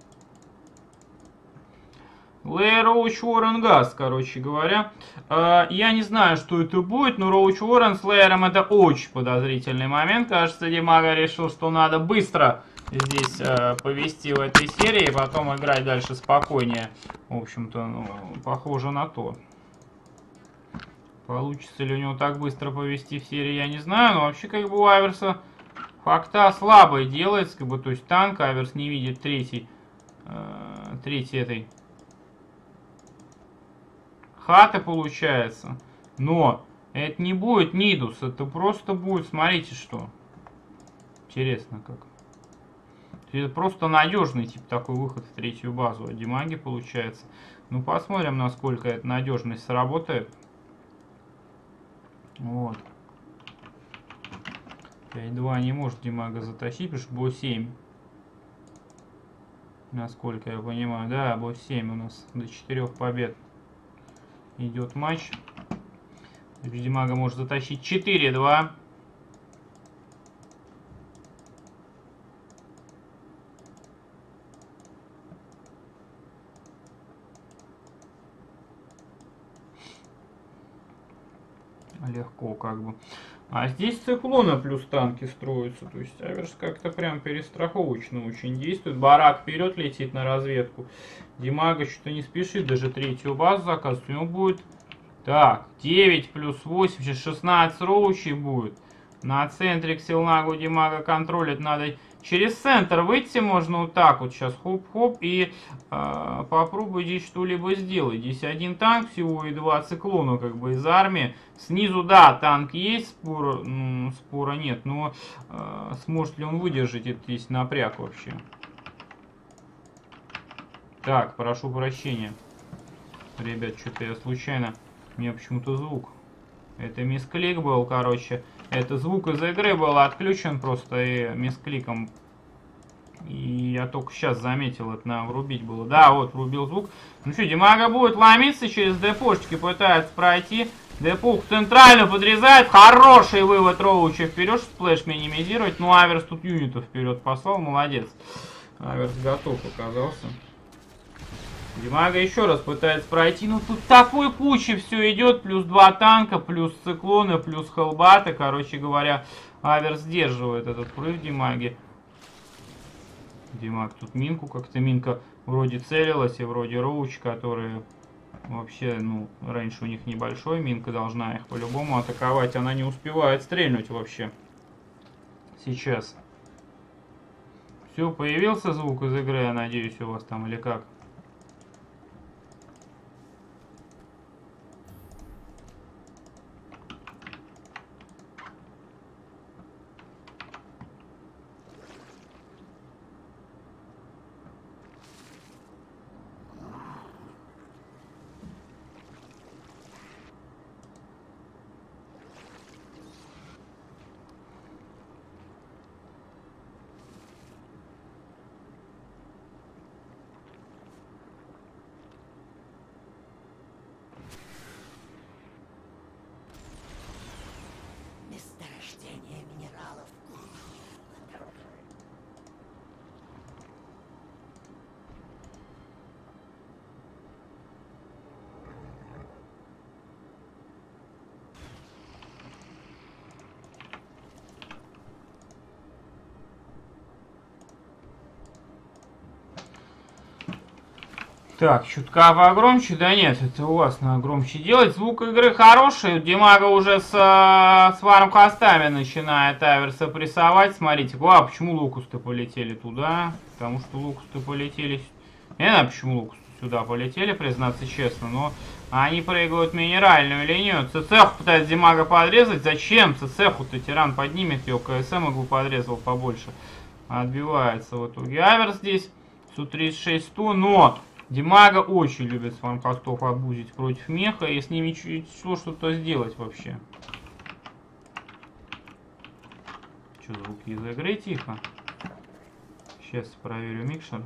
Speaker 1: Лейер Роуч Уоррен Газ, короче говоря. Э, я не знаю, что это будет, но Роуч Уоррен с Лейером это очень подозрительный момент. Кажется, Димага решил, что надо быстро здесь э, повести в этой серии, и потом играть дальше спокойнее. В общем-то, ну, похоже на то. Получится ли у него так быстро повести в серии, я не знаю. Но вообще, как бы у Аверса факта слабый делается, как бы, то есть танк, Аверс не видит третий, э, третий этой хаты получается. Но это не будет Нидус, это просто будет, смотрите что. Интересно как. Это просто надежный тип такой выход в третью базу от Димаги получается. Ну посмотрим, насколько эта надежность сработает. Вот. пять два не может Димага затащить, потому что бо семь. Насколько я понимаю. Да, бо семь у нас до четырёх побед идет матч. Димага может затащить четыре два. Легко как бы. А здесь циклоны плюс танки строятся. То есть Аверс как-то прям перестраховочно очень действует. Барак вперед летит на разведку. Димага что-то не спешит даже третью базу заказывать. У него будет так, девять плюс восемь, сейчас шестнадцать роучей будет. На центре Ксилнагу Димага контролит. Надо через центр выйти можно вот так вот сейчас. Хоп-хоп. И э, попробуй здесь что-либо сделать. Здесь один танк всего и два циклона как бы из армии. Снизу, да, танк есть, спора, ну, спора нет. Но э, сможет ли он выдержать этот весь напряг вообще? Так, прошу прощения. Ребят, что-то я случайно... У меня почему-то звук. Это мисклик был, короче. Это звук из игры был отключен просто и мискликом. И я только сейчас заметил, это надо врубить было. Да, вот, врубил звук. Ну что, Димага будет ломиться через депошечки, пытается пройти. Депух центрально подрезает. Хороший вывод Роуча вперед, сплэш минимизировать. Ну, Аверс тут юнитов вперед послал, молодец. Аверс готов оказался. Димага еще раз пытается пройти. Ну тут такой кучи все идет. Плюс два танка, плюс циклоны, плюс хелбаты. Короче говоря, Аверс сдерживает этот прыг Димаги. Димаг тут минку как-то. Минка вроде целилась, и вроде Роуч, которые вообще, ну, раньше у них небольшой. Минка должна их по-любому атаковать. Она не успевает стрельнуть вообще. Сейчас. Все, появился звук из игры, я надеюсь, у вас там или как? Так, чутка погромче, да нет, это у вас надо громче делать. Звук игры хороший, Димага уже с, с фарм-хостами начинает Аверса прессовать. Смотрите, а почему локусты полетели туда? Потому что локусты полетели... Я не знаю, почему локусты сюда полетели, признаться честно, но они прыгают минеральную линию. ЦЦХ пытается Димага подрезать. Зачем? ЦЦХу-то тиран поднимет ее, КСМ игру подрезал побольше. Отбивается в итоге Аверс здесь. Су тридцать шесть сто, но... Димага очень любит фарм-хостов обузить против меха и с ними чуть что-то сделать вообще. Что, звуки из игры тихо? Сейчас проверю микшер.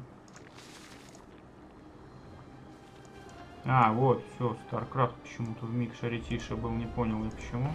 Speaker 1: А, вот, все, StarCraft почему-то в микшере тише был, не понял я почему.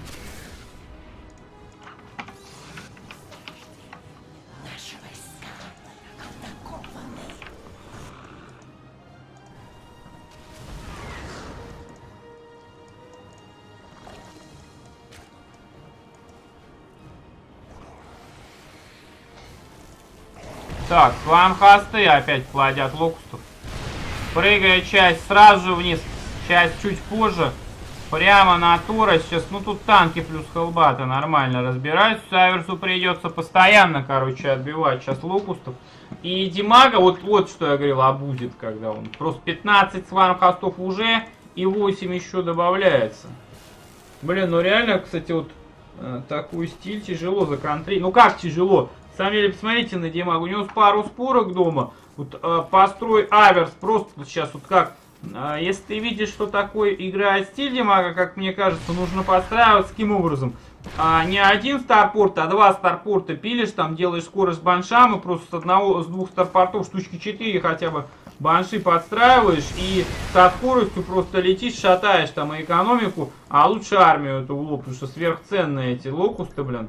Speaker 1: Так, фарм-хосты опять плодят локустов. Прыгает часть сразу же вниз, часть чуть позже. Прямо на тура сейчас, ну тут танки плюс хелбаты нормально разбираются. Аверсу придется постоянно, короче, отбивать сейчас локустов. И Димага, вот, вот что я говорил, обузит, когда он. Просто пятнадцать фарм-хостов уже и восемь еще добавляется. Блин, ну реально, кстати, вот э, такой стиль тяжело законтрить. Ну как тяжело? На самом деле, посмотрите на Димагу, у него пару спорок дома. Вот э, построй Аверс просто вот сейчас вот как. Э, если ты видишь, что такое играет стиль Димага, как мне кажется, нужно подстраиваться таким образом. А, не один старпорт, а два старпорта пилишь, там делаешь скорость баншам и просто с одного, с двух старпортов штучки четыре хотя бы банши подстраиваешь и со скоростью просто летишь, шатаешь там и экономику, а лучше армию эту в лоб, потому что сверхценные эти локусты, блин.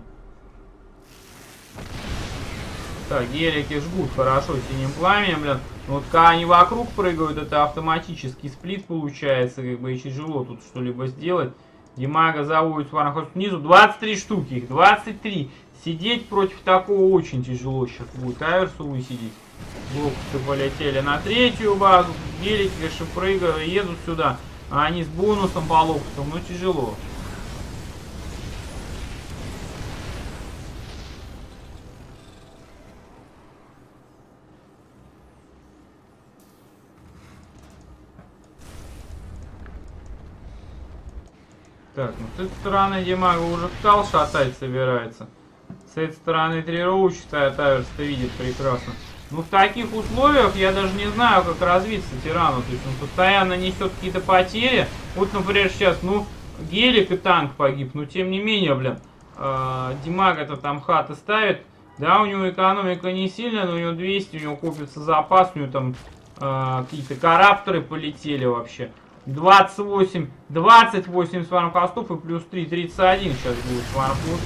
Speaker 1: Так, гелики жгут хорошо синим пламенем, блин. Вот когда они вокруг прыгают, это автоматический сплит получается, как бы и тяжело тут что-либо сделать. Димага заводит фармхост снизу. двадцать три штуки, их двадцать три. Сидеть против такого очень тяжело сейчас будет. Аверсу высидеть. Локусы полетели на третью базу. Гелики, конечно, прыгают, едут сюда. А они с бонусом по локусам, но тяжело. Так, ну с этой стороны Димага уже встал, шатать собирается. С этой стороны тренировочная Аверс-то видит прекрасно. Ну в таких условиях я даже не знаю, как развиться тирану. То есть он постоянно несет какие-то потери. Вот, например, сейчас, ну, гелик и танк погиб. Но тем не менее, блин, э, Димага-то там хаты ставит. Да, у него экономика не сильная, но у него двести, у него копится запас, у него там э, какие-то карапторы полетели вообще. двадцать восемь, двадцать восемь фарм-хостов и плюс три, тридцать один сейчас будет фарм-хост.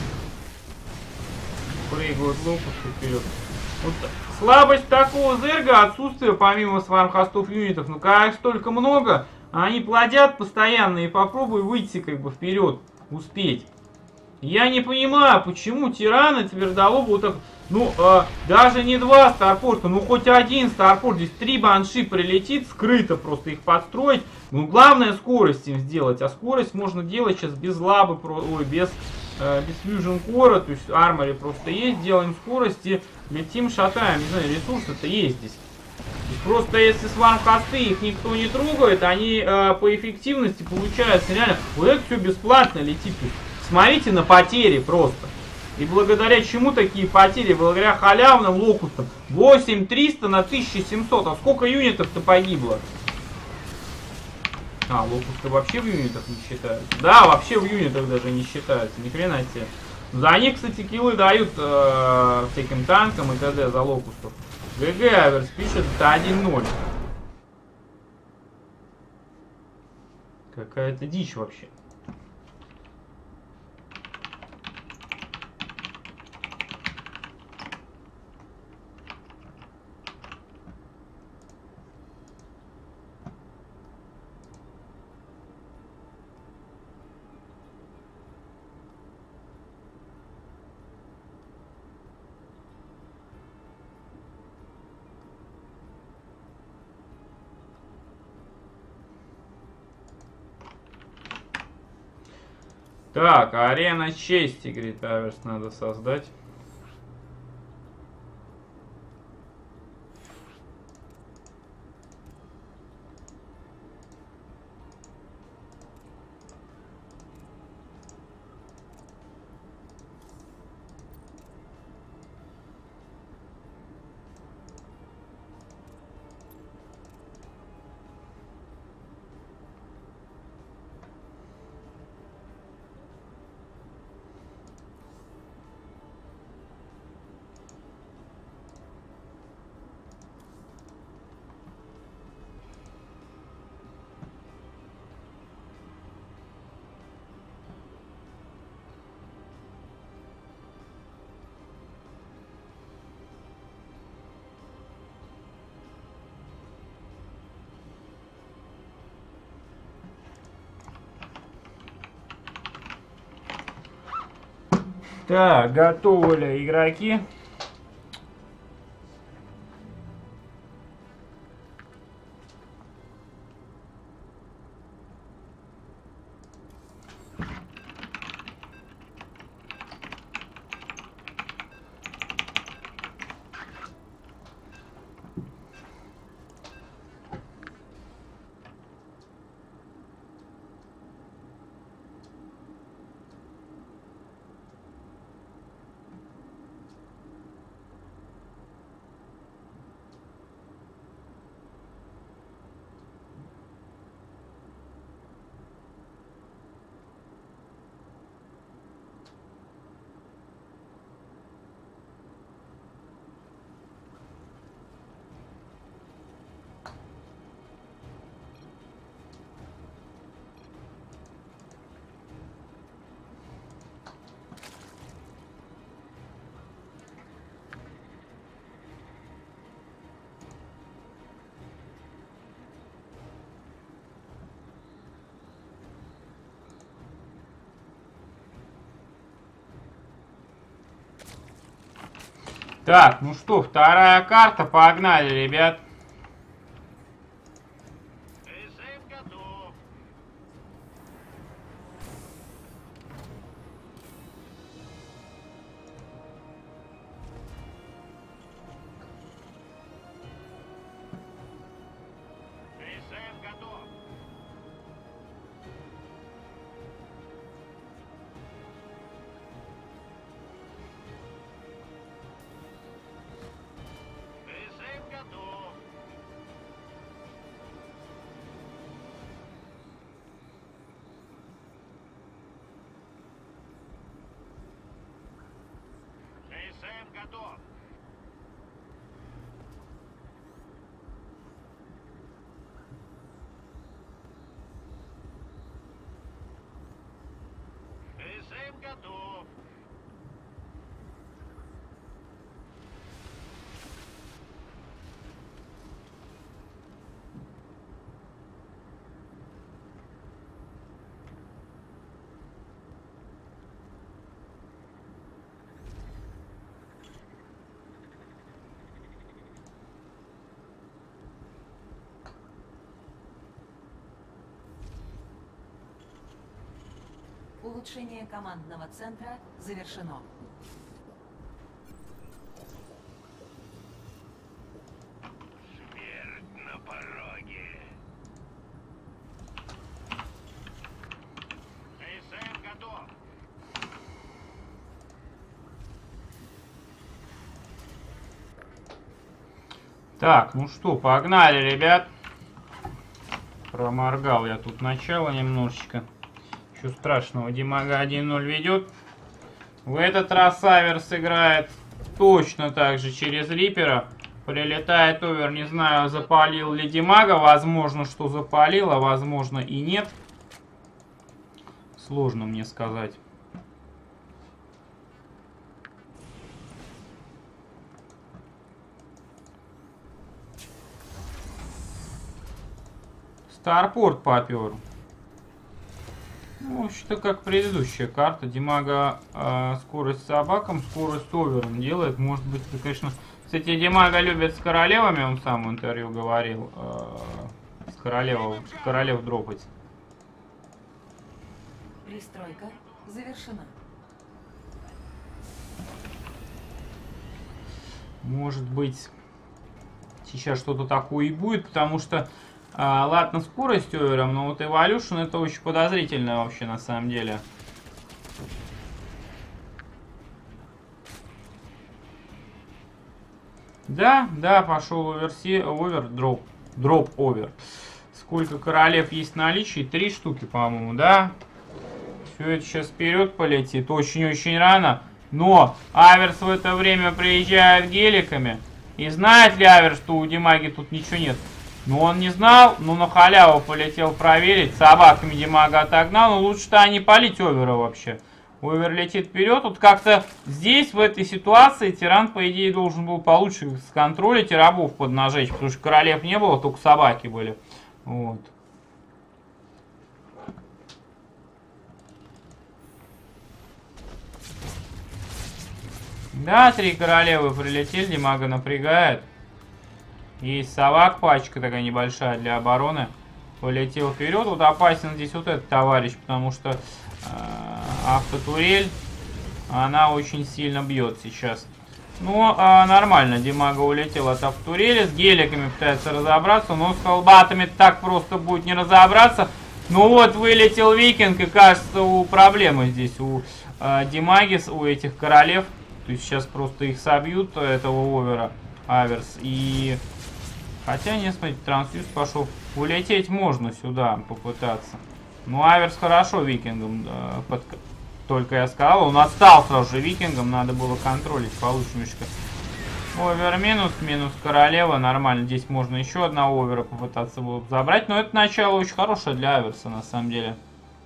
Speaker 1: Прыгают локусы вперед. Вот слабость такого зерга, отсутствие помимо фарм-хостов юнитов. Ну когда их столько много, они плодят постоянно и попробуй выйти как бы вперед, успеть. Я не понимаю, почему тираны твердолобы вот так... Ну, э, даже не два старпорта, ну хоть один старпорт, здесь три банши прилетит, скрыто просто их подстроить. Ну, главное скорость им сделать, а скорость можно делать сейчас без лабы, ой, без, э, без фьюжн кора, то есть армори просто есть, делаем скорость и летим, шатаем, не знаю, ресурсы-то есть здесь. Просто если с фарм-хосты их никто не трогает, они э, по эффективности получаются реально, вот это все бесплатно летит. Смотрите на потери просто. И благодаря чему такие потери? Благодаря халявным локусам. восемь триста на тысячу семьсот. А сколько юнитов-то погибло? А, локусы вообще в юнитах не считаются. Да, вообще в юнитах даже не считаются. Ни хрена себе. За них, кстати, киллы дают э, всяким танкам и т.д. за локусов. ГГ Аверс пишет, это один ноль. Какая-то дичь вообще. Так, арена чести, говорит Аверс, надо создать. Так, готовы ли игроки? Так, ну что, вторая карта, погнали, ребят.
Speaker 3: Призыв готов. Призыв готов. Призыв готов. Призыв готов. Призыв готов.
Speaker 2: Улучшение командного центра завершено.
Speaker 3: Смерть на пороге. Призыв готов.
Speaker 1: Так, ну что, погнали, ребят. Проморгал я тут начало немножечко. Ничего страшного, Димага один ноль ведет. В этот раз Аверс играет точно так же через Рипера. Прилетает овер, не знаю, запалил ли Димага. Возможно, что запалил, а возможно и нет. Сложно мне сказать. Старпорт попер. Ну, в общем-то, как предыдущая карта. Димага э, скорость собакам, скорость овером делает. Может быть, ты, конечно... Кстати, Димага любит с королевами, он сам в интервью говорил. Э, с королев, королев дропать.
Speaker 2: Пристройка завершена.
Speaker 1: Может быть, сейчас что-то такое и будет, потому что, а, ладно, скорость овером, но вот Evolution это очень подозрительно вообще на самом деле. Да, да, пошел оверси, овер, дроп, дроп овер. Сколько королев есть в наличии? Три штуки, по-моему, да? Все это сейчас вперед полетит, очень-очень рано. Но Аверс в это время приезжает геликами. И знает ли Аверс, что у Димаги тут ничего нет? Ну, он не знал, но на халяву полетел проверить. Собаками Димага отогнал, но лучше-то не палить овера вообще. Овер летит вперед. Вот как-то здесь, в этой ситуации, тиран, по идее, должен был получше сконтролить и рабов поднажечь. Потому что королев не было, только собаки были. Вот. Да, три королевы прилетели, Димага напрягает. Есть совак, пачка такая небольшая для обороны. Полетел вперед. Вот опасен здесь вот этот товарищ, потому что э, автотурель, она очень сильно бьет сейчас. Ну, э, нормально, Димага улетел от автотурели. С геликами пытается разобраться, но с холбатами так просто будет не разобраться. Ну вот, вылетел викинг, и кажется, у проблемы здесь у э, Димаги, у этих королев. То есть сейчас просто их собьют, этого овера, Аверс. И... Хотя, не смотрите, трансфьюз пошел. Улететь можно сюда, попытаться. Ну, Аверс хорошо викингом. Э, под... Только я сказал, он отстал сразу же викингом. Надо было контролить получше мешка. Овер минус, минус королева. Нормально. Здесь можно еще одного овера попытаться было забрать. Но это начало очень хорошее для Аверса, на самом деле.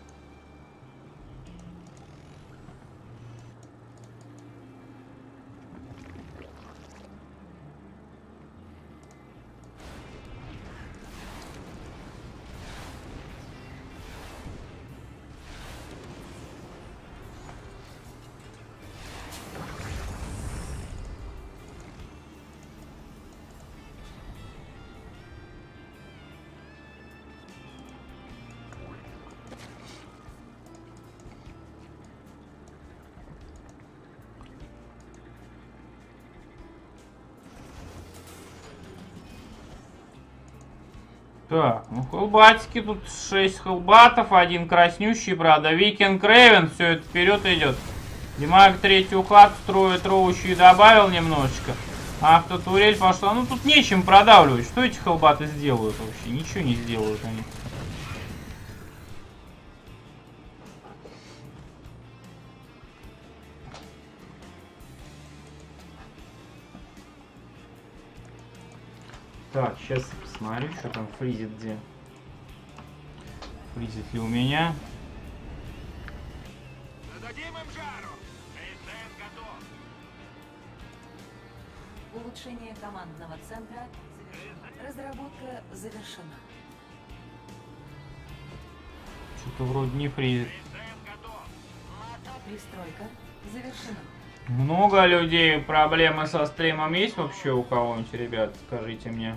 Speaker 1: Так, ну хелбатики, тут шесть хелбатов, один краснющий, правда. Викинг Рейвен, все это вперед идет. Димаг третью хат строит, роущий добавил немножечко. Автотурель пошла. Ну тут нечем продавливать. Что эти хелбаты сделают вообще? Ничего не сделают они. Так, сейчас посмотрю, что там фризит где. Фризит ли у меня?
Speaker 3: Зададим им жару. СМ готов.
Speaker 2: Улучшение командного центра. Разработка завершена.
Speaker 1: Что-то вроде не фризит.
Speaker 3: СМ готов.
Speaker 2: Пристройка завершена.
Speaker 1: Много людей, проблемы со стримом есть вообще у кого-нибудь, ребят? Скажите мне.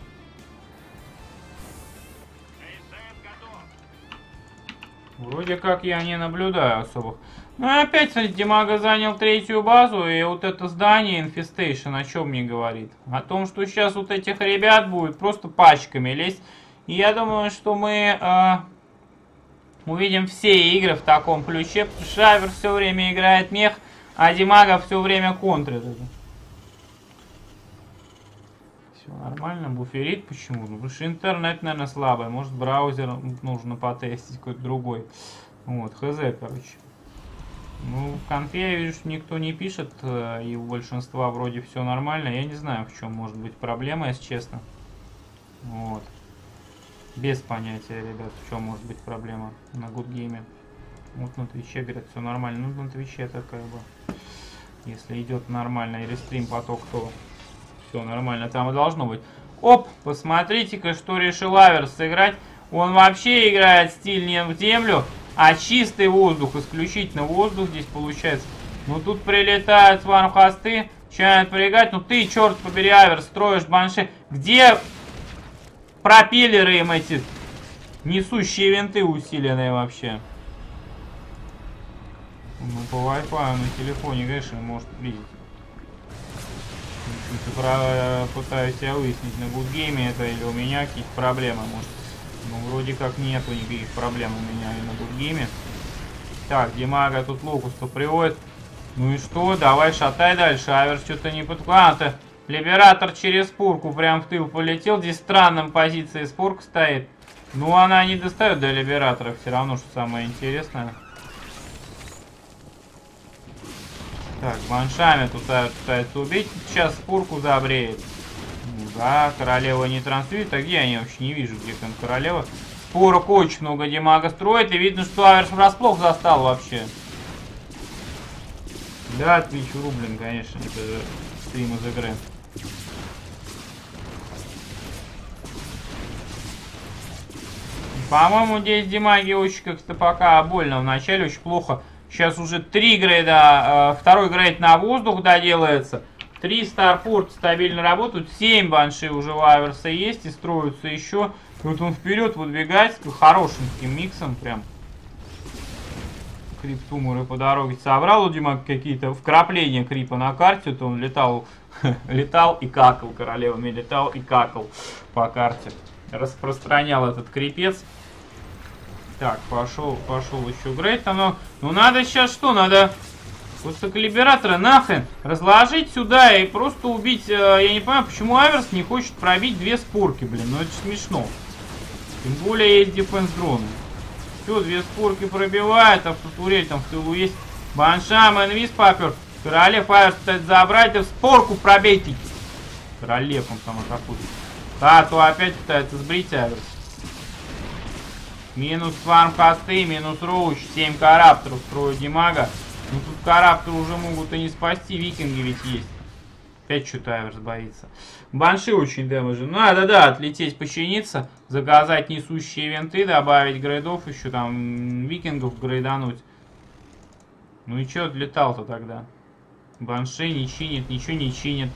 Speaker 3: СМ готов.
Speaker 1: Вроде как я не наблюдаю особых. Ну и опять, смотрите, Димага занял третью базу, и вот это здание Infestation о чем мне говорит? О том, что сейчас вот этих ребят будет просто пачками лезть. И я думаю, что мы э, увидим все игры в таком ключе, потому что Шайвер все время играет мех, а Димага все время контрит это. Все нормально, буферит почему? Ну, потому что интернет, наверное, слабый. Может, браузер нужно потестить, какой-то другой. Вот, хз, короче. Ну, в конфе я вижу, что никто не пишет, и у большинства вроде все нормально. Я не знаю, в чем может быть проблема, если честно. Вот. Без понятия, ребят, в чем может быть проблема на Гудгейме. Вот на Твиче говорят, все нормально. Ну, на Твиче такая бы. Если идет нормально или стрим поток, то все нормально. Там и должно быть. Оп, посмотрите-ка, что решил Аверс сыграть. Он вообще играет стиль не в землю, а чистый воздух. Исключительно воздух здесь получается. Ну, тут прилетают свармхосты, начинают прыгать. Ну, ты, черт побери, Аверс, строишь банши. Где пропеллеры им эти несущие винты усиленные вообще? Ну, по Wi-Fi на телефоне, конечно, может видеть. Если про... пытаюсь я выяснить, на Гудгейме это или у меня какие-то проблемы, может. Ну, вроде как нету никаких проблем у меня и на Гудгейме. Так, Димага тут локус-то приводит. Ну и что? Давай шатай дальше. Аверс что-то не подклад. Либератор через спурку прям в тыл полетел. Здесь в странном позиции спурка стоит. Ну, она не достает до либератора. Все равно, что самое интересное. Так, баншами тут пытается убить. Сейчас спурку забреет. Ну, да, королева не трансфит. А где они вообще? Не вижу, где там королева. Спорок очень много Димага строит. И видно, что Аверс врасплох застал вообще. Да, тысячу рублей, конечно, это же стрим из игры. По-моему, здесь Димаги очень как-то пока больно. Вначале очень плохо. Сейчас уже три грейда, э, второй грейд на воздух доделается. Три старпорт стабильно работают. Семь банши уже у Аверса есть и строятся еще. Вот он вперед выдвигается с хорошеньким миксом прям. Крип-туморы по дороге собрал у Димага какие-то вкрапления крипа на карте. То он летал, летал и какал королевами. Летал и какал по карте. Распространял этот крипец. Так, пошел, пошел еще грейд. Ну, ну надо сейчас что? Надо высоколибератора нахрен разложить сюда и просто убить. Э, я не понимаю, почему Аверс не хочет пробить две спорки, блин. Ну это смешно. Тем более есть дефенс дроны. Все, две спорки пробивает, автотурель там в тылу есть. Баншам, инвиз попер. Королев Аверс пытается забрать, да в спорку пробейте. Королев он там атакует. А то опять пытается сбрить Аверс. Минус фарм хосты, минус роуч, семь карапторов строит Димага. Ну тут карапторы уже могут и не спасти, викинги ведь есть. Опять что-то Аверс боится. Банши очень дэмэджи. Ну, надо, да, отлететь, починиться, заказать несущие винты, добавить грейдов, еще там викингов грейдануть. Ну и что отлетал-то тогда? Банши не чинит, ничего не чинит.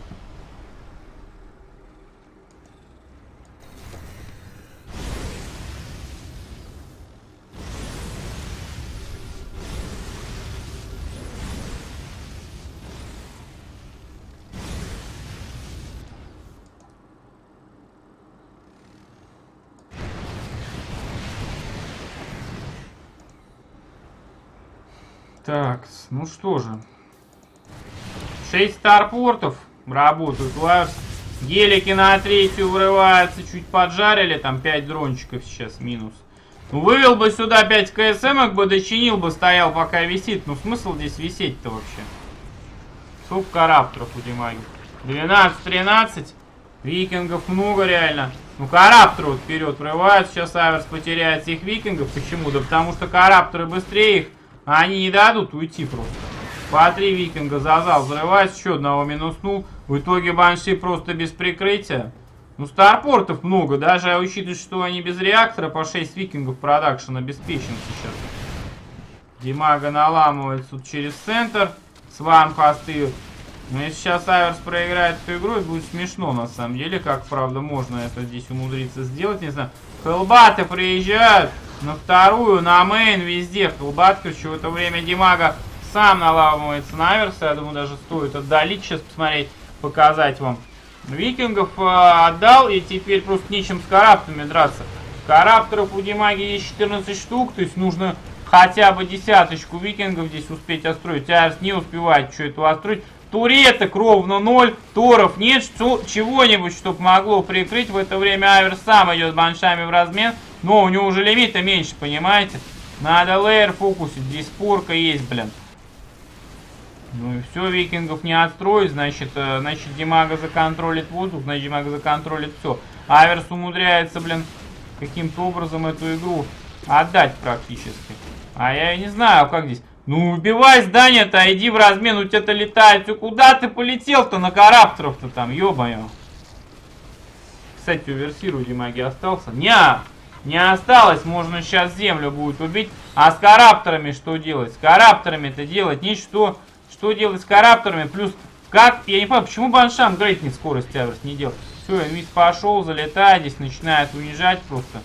Speaker 1: Так, ну что же. шесть старпортов работают. Ларс. Гелики на третью врываются. Чуть поджарили. Там пять дрончиков сейчас минус. Ну, вывел бы сюда пять КСМок бы, дочинил бы, стоял пока висит. Ну, смысл здесь висеть-то вообще? Сколько карапторов у Димаги? двенадцать-тринадцать. Викингов много реально. Ну, карапторы вот вперед врывают. Сейчас Аверс потеряет всех викингов. Почему? Да потому что карапторы быстрее их. А они не дадут уйти просто. По три викинга за зал взрывается. Еще одного минуснул. В итоге банши просто без прикрытия. Ну, старпортов много. Даже учитывая, что они без реактора, по шесть викингов продакшн обеспечен сейчас. Димага наламывается тут через центр. Сварм хосты. Но если сейчас Аверс проиграет эту игру, это будет смешно на самом деле. Как, правда, можно это здесь умудриться сделать. Не знаю. Хелбаты приезжают. На вторую, на мейн, везде. Хелбат, короче, в это время Димага сам наламывается на Аверса. Я думаю, даже стоит отдалить сейчас, посмотреть, показать вам. Викингов э, отдал, и теперь просто нечем с карапторами драться. Карапторов у Димаги есть четырнадцать штук, то есть нужно хотя бы десяточку викингов здесь успеть отстроить. Аверс не успевает что этого отстроить. Туреток ровно ноль, торов нет, чего-нибудь, чтобы могло прикрыть. В это время Аверс сам идет с баншами в размен. Но у него уже лимита меньше, понимаете? Надо лейер фокусить. Здесь спорка есть, блин. Ну и все, викингов не отстроить. Значит, э, значит Димага законтролит воздух. Значит, Димага законтролит все. Аверс умудряется, блин, каким-то образом эту игру отдать практически. А я не знаю, как здесь. Ну, убивай здание-то, иди в размен. У тебя-то летает. Все, куда ты полетел-то на карапторов-то там, ё-моё. Кстати, у Версиру Димаги остался. Ня! Не осталось, можно сейчас землю будет убить. А с карапторами что делать? С карапторами-то делать ничто. Что делать с карапторами? Плюс, как, я не понимаю, почему баншам грейтнет скорость Аверс не делать? Все, инвиз пошел, залетает, здесь начинает унижать просто.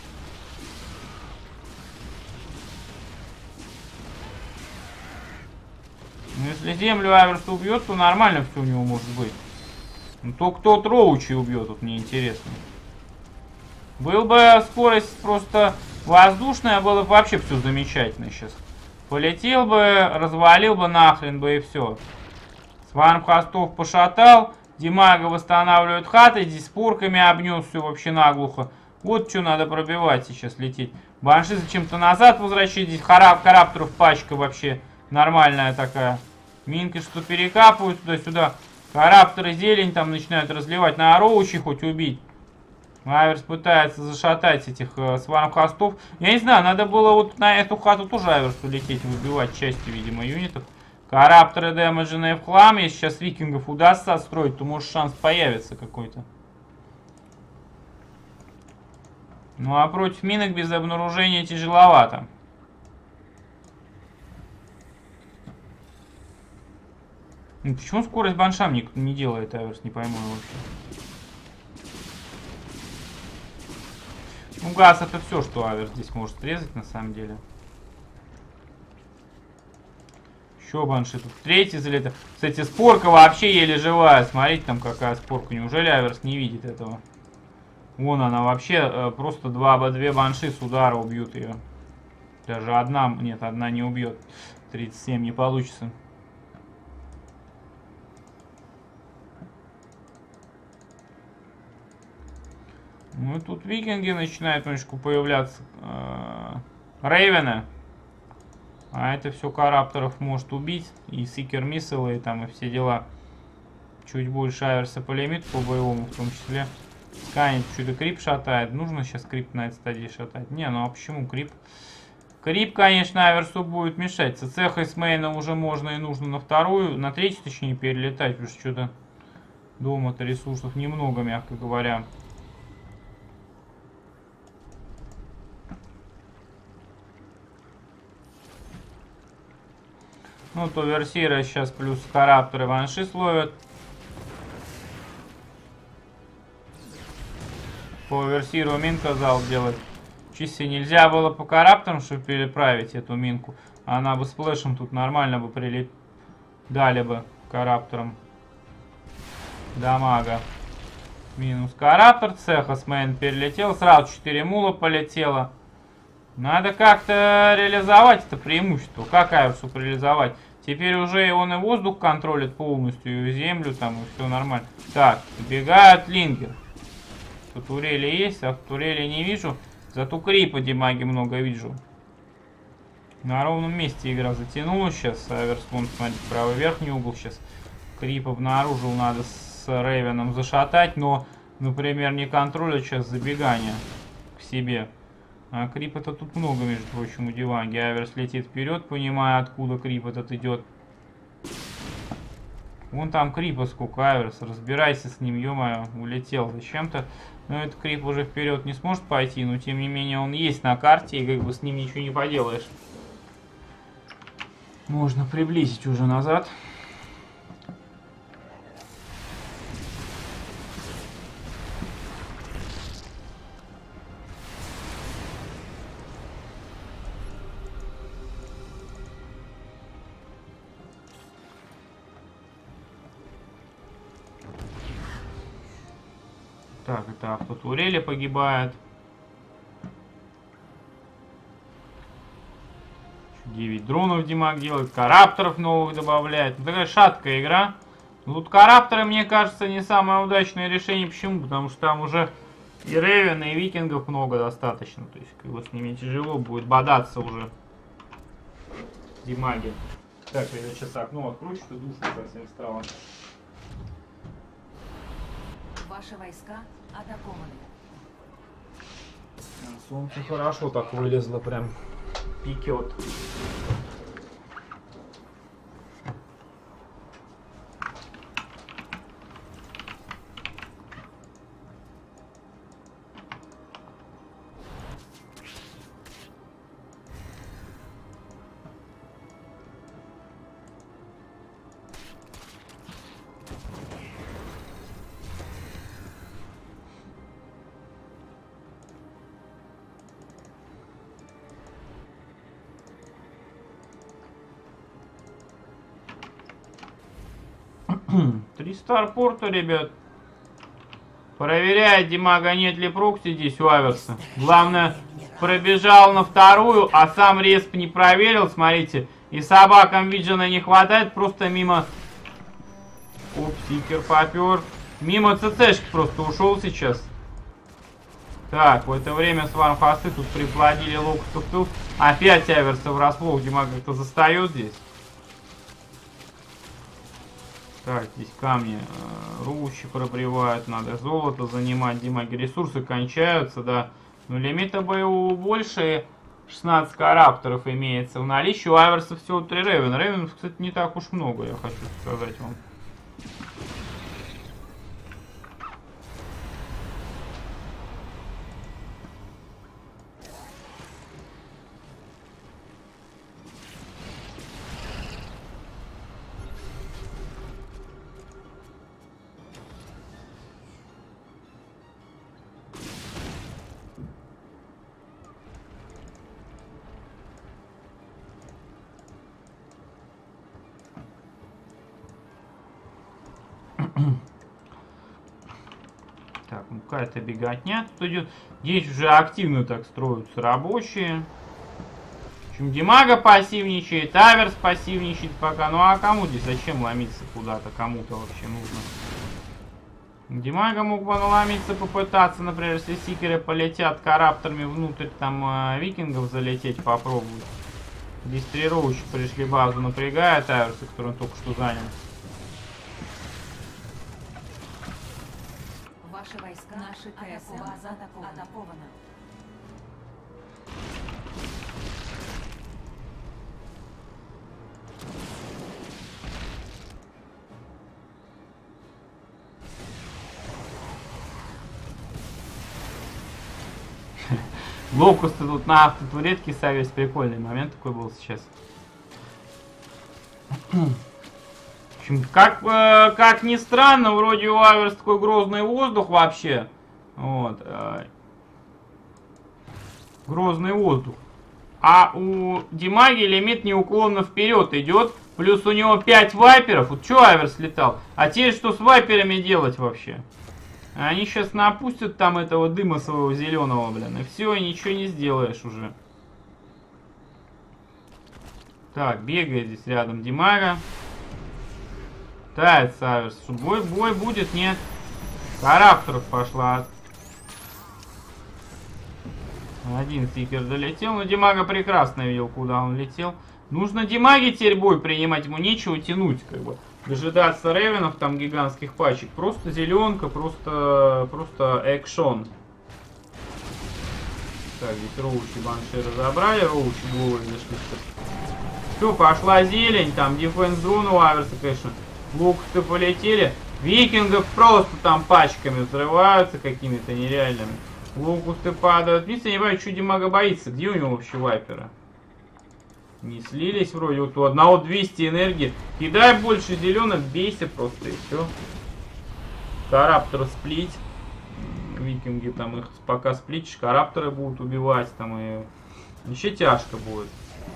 Speaker 1: Если землю Аверс убьет, то нормально все у него может быть. Ну, только тот Роучи убьет, тут мне интересно. Был бы скорость просто воздушная, было бы вообще все замечательно сейчас. Полетел бы, развалил бы нахрен бы и все. Сварм хостов пошатал. Димага восстанавливает хаты. Здесь спорками обнес все вообще наглухо. Вот что надо пробивать сейчас, лететь. Банши зачем-то назад возвращать. Здесь харап, карапторов пачка вообще нормальная такая. Минки что перекапывают туда-сюда. Карапторы зелень там начинают разливать. На Роучи хоть убить. Аверс пытается зашатать этих э, сварм-хостов. Я не знаю, надо было вот на эту хату тоже Аверсу лететь, выбивать части, видимо, юнитов. Карапторы дэмэдженные в хлам. Если сейчас викингов удастся отстроить, то может шанс появится какой-то. Ну а против минок без обнаружения тяжеловато. Ну, почему скорость баншам никто не делает, Аверс, не пойму вообще. Ну, газ это все, что Аверс здесь может срезать на самом деле. Еще банши. Тут третий залетает. Кстати, спорка вообще еле живая. Смотрите, там какая спорка. Неужели Аверс не видит этого? Вон она вообще. Э, просто два, две банши с удара убьют ее. Даже одна. Нет, одна не убьет. тридцать семь не получится. Ну и тут викинги начинают немножко появляться. Рейвена. А это все карапторов может убить. И сикер миссилы, и там и все дела. Чуть больше Аверса по лимиту, по боевому в том числе. Сканет, что-то крип шатает. Нужно сейчас крип на этой стадии шатать? Не, ну а почему крип? Крип, конечно, Аверсу будет мешать. Цеха из мейна уже можно и нужно на вторую. На третью, точнее, перелетать. Потому что что-то дома-то ресурсов немного, мягко говоря. Ну, то Версира сейчас плюс карапторы ванши словят. По Версиру минка зал делать. Чисто нельзя было по карапторам, чтобы переправить эту минку. Она бы с флешем тут нормально бы прилет... Дали бы карапторам дамага. Минус караптор. Цеха с мейн перелетел. Сразу четыре мула полетело. Надо как-то реализовать это преимущество. Как Аверсу реализовать? Теперь уже он и воздух контролит полностью, и землю там, и все нормально. Так, убегает лингер. Тут турели есть, а в турели не вижу. Зато крипа Димаги много вижу. На ровном месте игра затянулась сейчас. Аверс, вон, смотрите, правый верхний угол сейчас. Крипа обнаружил, надо с Рейвеном зашатать, но, например, не контролит сейчас забегание к себе. А крип это тут много, между прочим, у Диванги. Аверс летит вперед, понимая, откуда крип этот идет. Вон там крипа сколько, Аверс. Разбирайся с ним, ё-моё, улетел зачем-то. Но этот крип уже вперед не сможет пойти, но тем не менее он есть на карте, и как бы с ним ничего не поделаешь. Можно приблизить уже назад. Так, это автотурели погибает. девять дронов Димаг делает, карапторов новых добавляет. Ну, такая шаткая игра. Но тут карапторы, мне кажется, не самое удачное решение. Почему? Потому что там уже и Рейвена, и викингов много достаточно. То есть, как бы с ними тяжело будет бодаться уже Димаги. Так, я сейчас окно открою, что душно совсем стало.
Speaker 2: Ваши войска атакованы.
Speaker 1: Солнце хорошо так вылезло, прям пекет. Три старпорта, ребят. Проверяет Димага, нет ли прокси здесь у Аверса. Главное, пробежал на вторую, а сам респ не проверил, смотрите. И собакам Виджина не хватает, просто мимо... Оп, Сикер попер. Мимо ЦЦшки просто ушел сейчас. Так, в это время свармфасты тут приплодили локусов тут. Опять Аверса врасплох, Димага как-то застает здесь. Так, здесь камни э, ручи пробривают, надо золото занимать, Димаги, ресурсы кончаются, да. Но лимита боевого больше, шестнадцать карапторов имеется в наличии, у Аверса всего три Рейвен. Рейвенов, кстати, не так уж много, я хочу сказать вам. Так, ну какая-то беготня тут идет. Здесь уже активно так строятся рабочие. В общем, Димага пассивничает, Аверс пассивничает пока. Ну а кому здесь зачем ломиться куда-то? Кому-то вообще нужно. Димага мог бы наломиться, попытаться, например, если сикеры полетят карапторами внутрь, там э, викингов залететь попробовать. Здесь три роучи пришли, базу напрягает Аверса, который он только что занял.
Speaker 2: Ваши войска, наши КСМ, база атакована.
Speaker 1: Локусты тут на автотуретке ставились, прикольный момент такой был сейчас. В общем, как, э, как ни странно, вроде у Аверс такой грозный воздух вообще. Вот. Э, грозный воздух. А у Димаги лимит неуклонно вперед идет. Плюс у него пять вайперов. Вот что Аверс летал? А теперь что с вайперами делать вообще? Они сейчас напустят там этого дыма своего зеленого, блин. И все, и ничего не сделаешь уже. Так, бегает здесь рядом Димага. Тает Аверс. Бой, бой будет, нет. Карапторов пошла. Один стикер долетел. Но Димага прекрасно видел, куда он летел. Нужно Димаге теперь бой принимать. Ему нечего тянуть, как бы. Дожидаться ревенов, там гигантских пачек. Просто зеленка, просто, просто экшон. Так, здесь роучи банши разобрали. Роучи головы зашли. Все, пошла зелень. Там дефенс дрон у Аверса, конечно. Локусты полетели. Викингов просто там пачками взрываются какими-то нереальными. Локусты падают вниз. Я не понимаю, что Димага боится. Где у него вообще вайперы? Не слились вроде. Вот у одного двести энергии. Кидай больше зеленых, бейся просто и все. Караптор сплить. Викинги там их пока сплитишь. Карапторы будут убивать там и... Еще тяжко будет.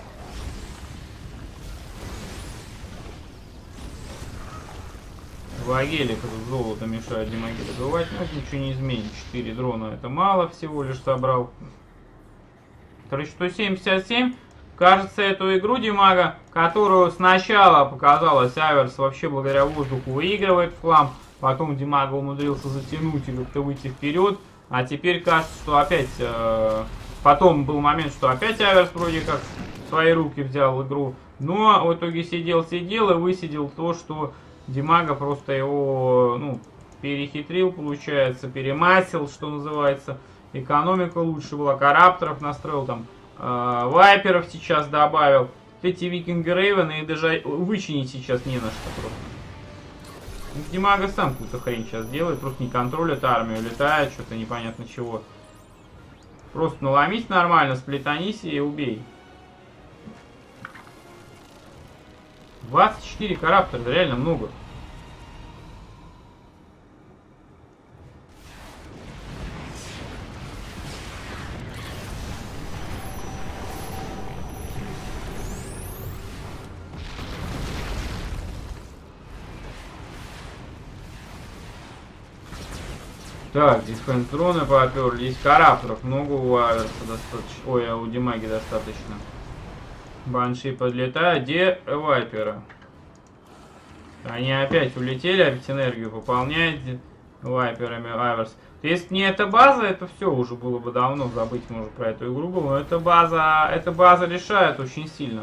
Speaker 1: Два гелика тут золото мешают Димаге добывать. Но это ничего не изменит. четыре дрона это мало всего лишь собрал. Короче, сто семьдесят семь. Кажется, эту игру Димага, которую сначала показалось Аверс вообще благодаря воздуху выигрывает флам, потом Димага умудрился затянуть и как-то выйти вперед, а теперь кажется, что опять, э, потом был момент, что опять Аверс вроде как в свои руки взял игру, но в итоге сидел-сидел и высидел то, что Димага просто его, ну, перехитрил, получается, перемасил, что называется, экономика лучше была, карапторов настроил там, вайперов сейчас добавил. Вот эти викинги Рейвена и даже вычинить сейчас не на что просто. Димага сам какую-то хрень сейчас делает, просто не контролит армию, летает, что-то непонятно чего. Просто наломись нормально, сплетанись и убей. двадцать четыре караптора, это реально много. Так, дефенс дроны поперли. Здесь карапторов много у Аверса достаточно. Ой, а у Димаги достаточно. Банши подлетают. Где вайперы? Они опять улетели, опять энергию пополняет вайперами Аверс. Если не эта база, это все уже было бы давно, забыть можно про эту игру было. Но эта база, эта база решает очень сильно.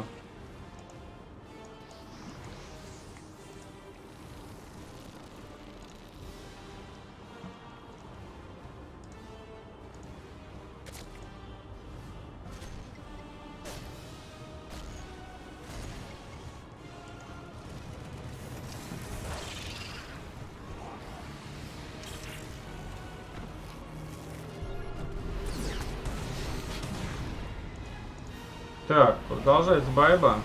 Speaker 1: Так, продолжается борьба.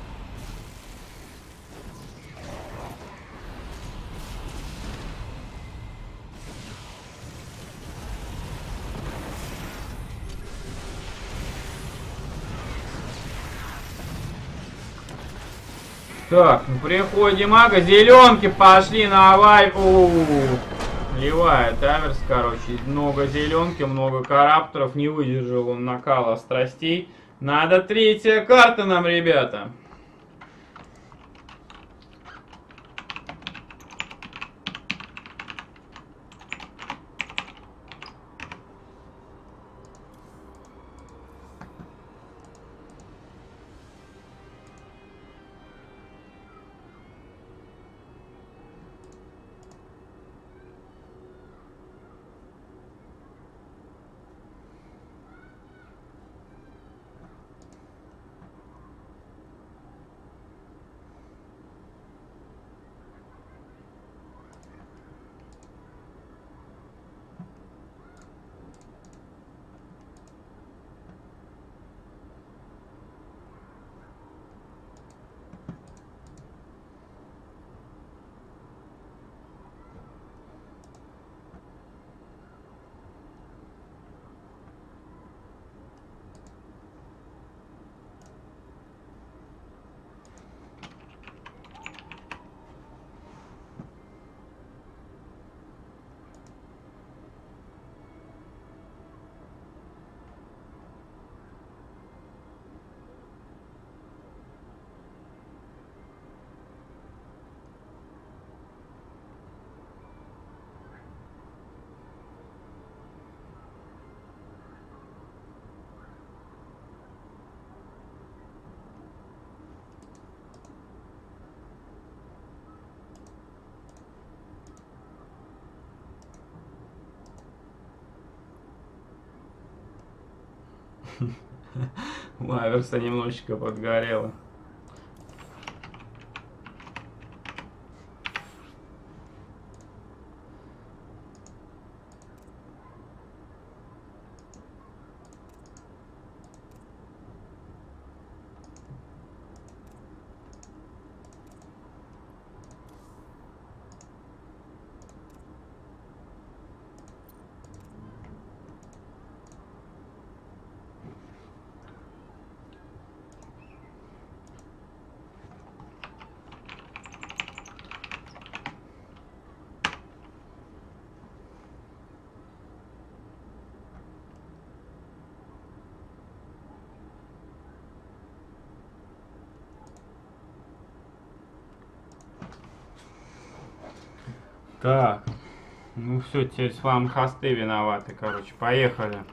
Speaker 1: Так, ну при приходе мага зеленки пошли на вайп. Ливает Аверс, короче. Много зеленки, много карапторов. Не выдержал он накала страстей. Надо третья карта нам, ребята. У Аверса немножечко подгорело. Так, ну все, теперь с вами хосты виноваты, короче, поехали.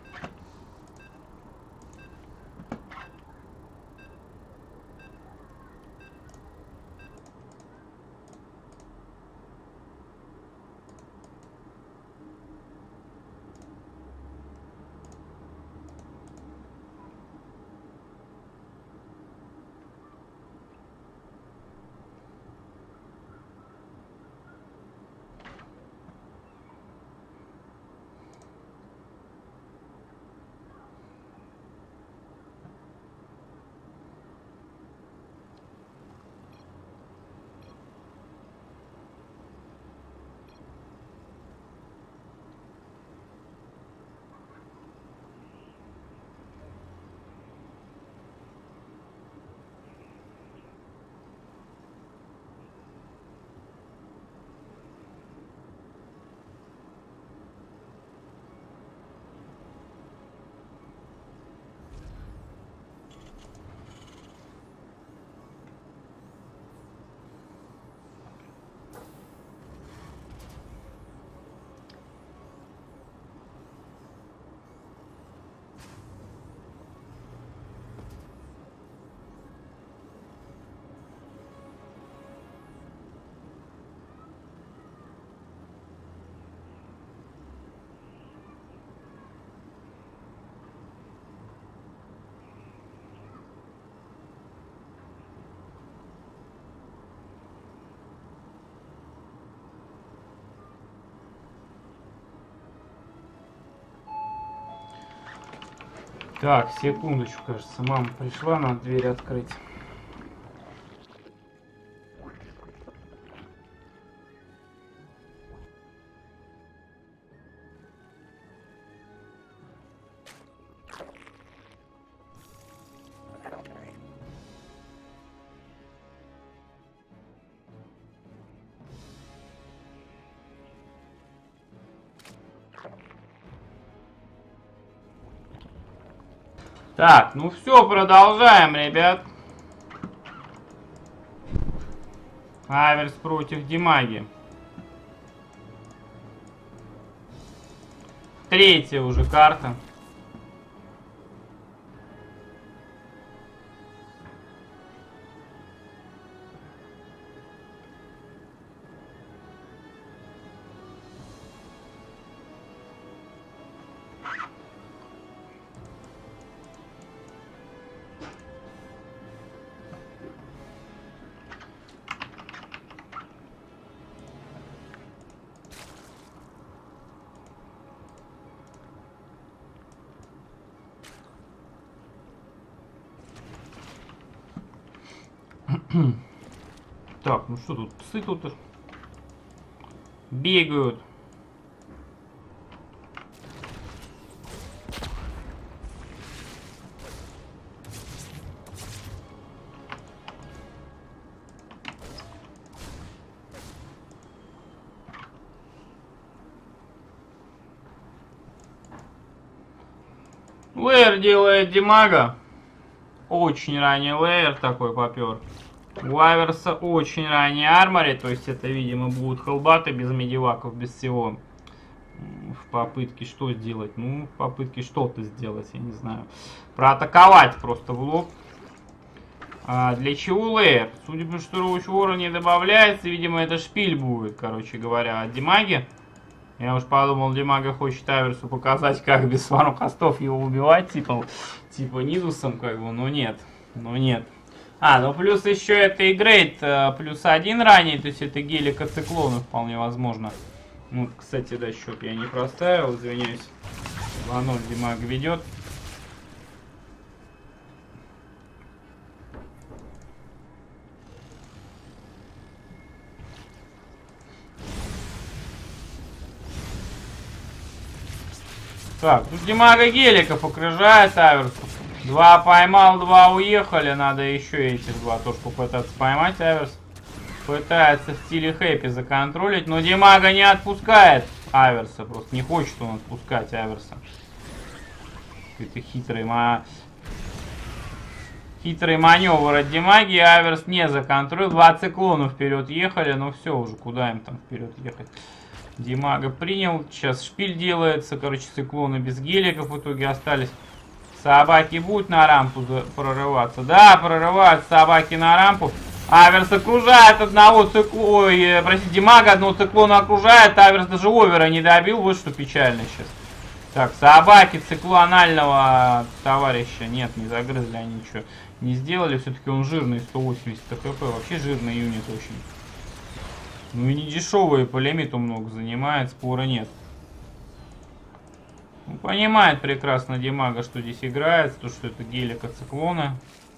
Speaker 1: Так, секундочку, кажется, мама пришла, надо дверь открыть. Так, ну все, продолжаем, ребят. Аверс против Димаги. Третья уже карта. Так, ну что тут? Псы тут бегают. Лейер делает Димага. Очень ранний лейер такой попер. У Аверса очень ранний армори, то есть это, видимо, будут хелбаты без медиваков, без всего. В попытке что сделать? Ну, в попытке что-то сделать, я не знаю. Проатаковать просто в лоб. А для чего лейер? Судя по что Роуч Ворон не добавляется, видимо, это шпиль будет, короче говоря, от Димаги. Я уж подумал, Димага хочет Аверсу показать, как без фарм-хостов его убивать, типа, типа Нидусом, как бы, но нет, но нет. А, ну плюс еще это и грейд плюс один ранее, то есть это гелика циклона вполне возможно. Ну, кстати, да, счет я не проставил, извиняюсь. два ноль Димага ведет. Так, тут Димага геликов окружает Аверсу. Два поймал, два уехали. Надо еще этих два тоже попытаться поймать. Аверс пытается в стиле хэппи законтролить, но Димага не отпускает Аверса. Просто не хочет он отпускать Аверса. Это хитрый, ма... хитрый маневр от Димаги. Аверс не законтролил. Два циклона вперед ехали. Но все уже, куда им там вперед ехать. Димага принял. Сейчас шпиль делается. Короче, циклоны без геликов в итоге остались. Собаки будут на рампу прорываться. Да, прорывают собаки на рампу. Аверс окружает одного циклона. Ой, простите, Димага одного циклона окружает. Аверс даже овера не добил. Вот что печально сейчас. Так, собаки циклонального товарища. Нет, не загрызли они ничего. Не сделали. Все-таки он жирный, сто восемьдесят хп. Вообще жирный юнит очень. Ну и не дешевые, по лимиту много занимает. Спора нет. Ну, понимает прекрасно Димага, что здесь играет, то что это гелика циклона.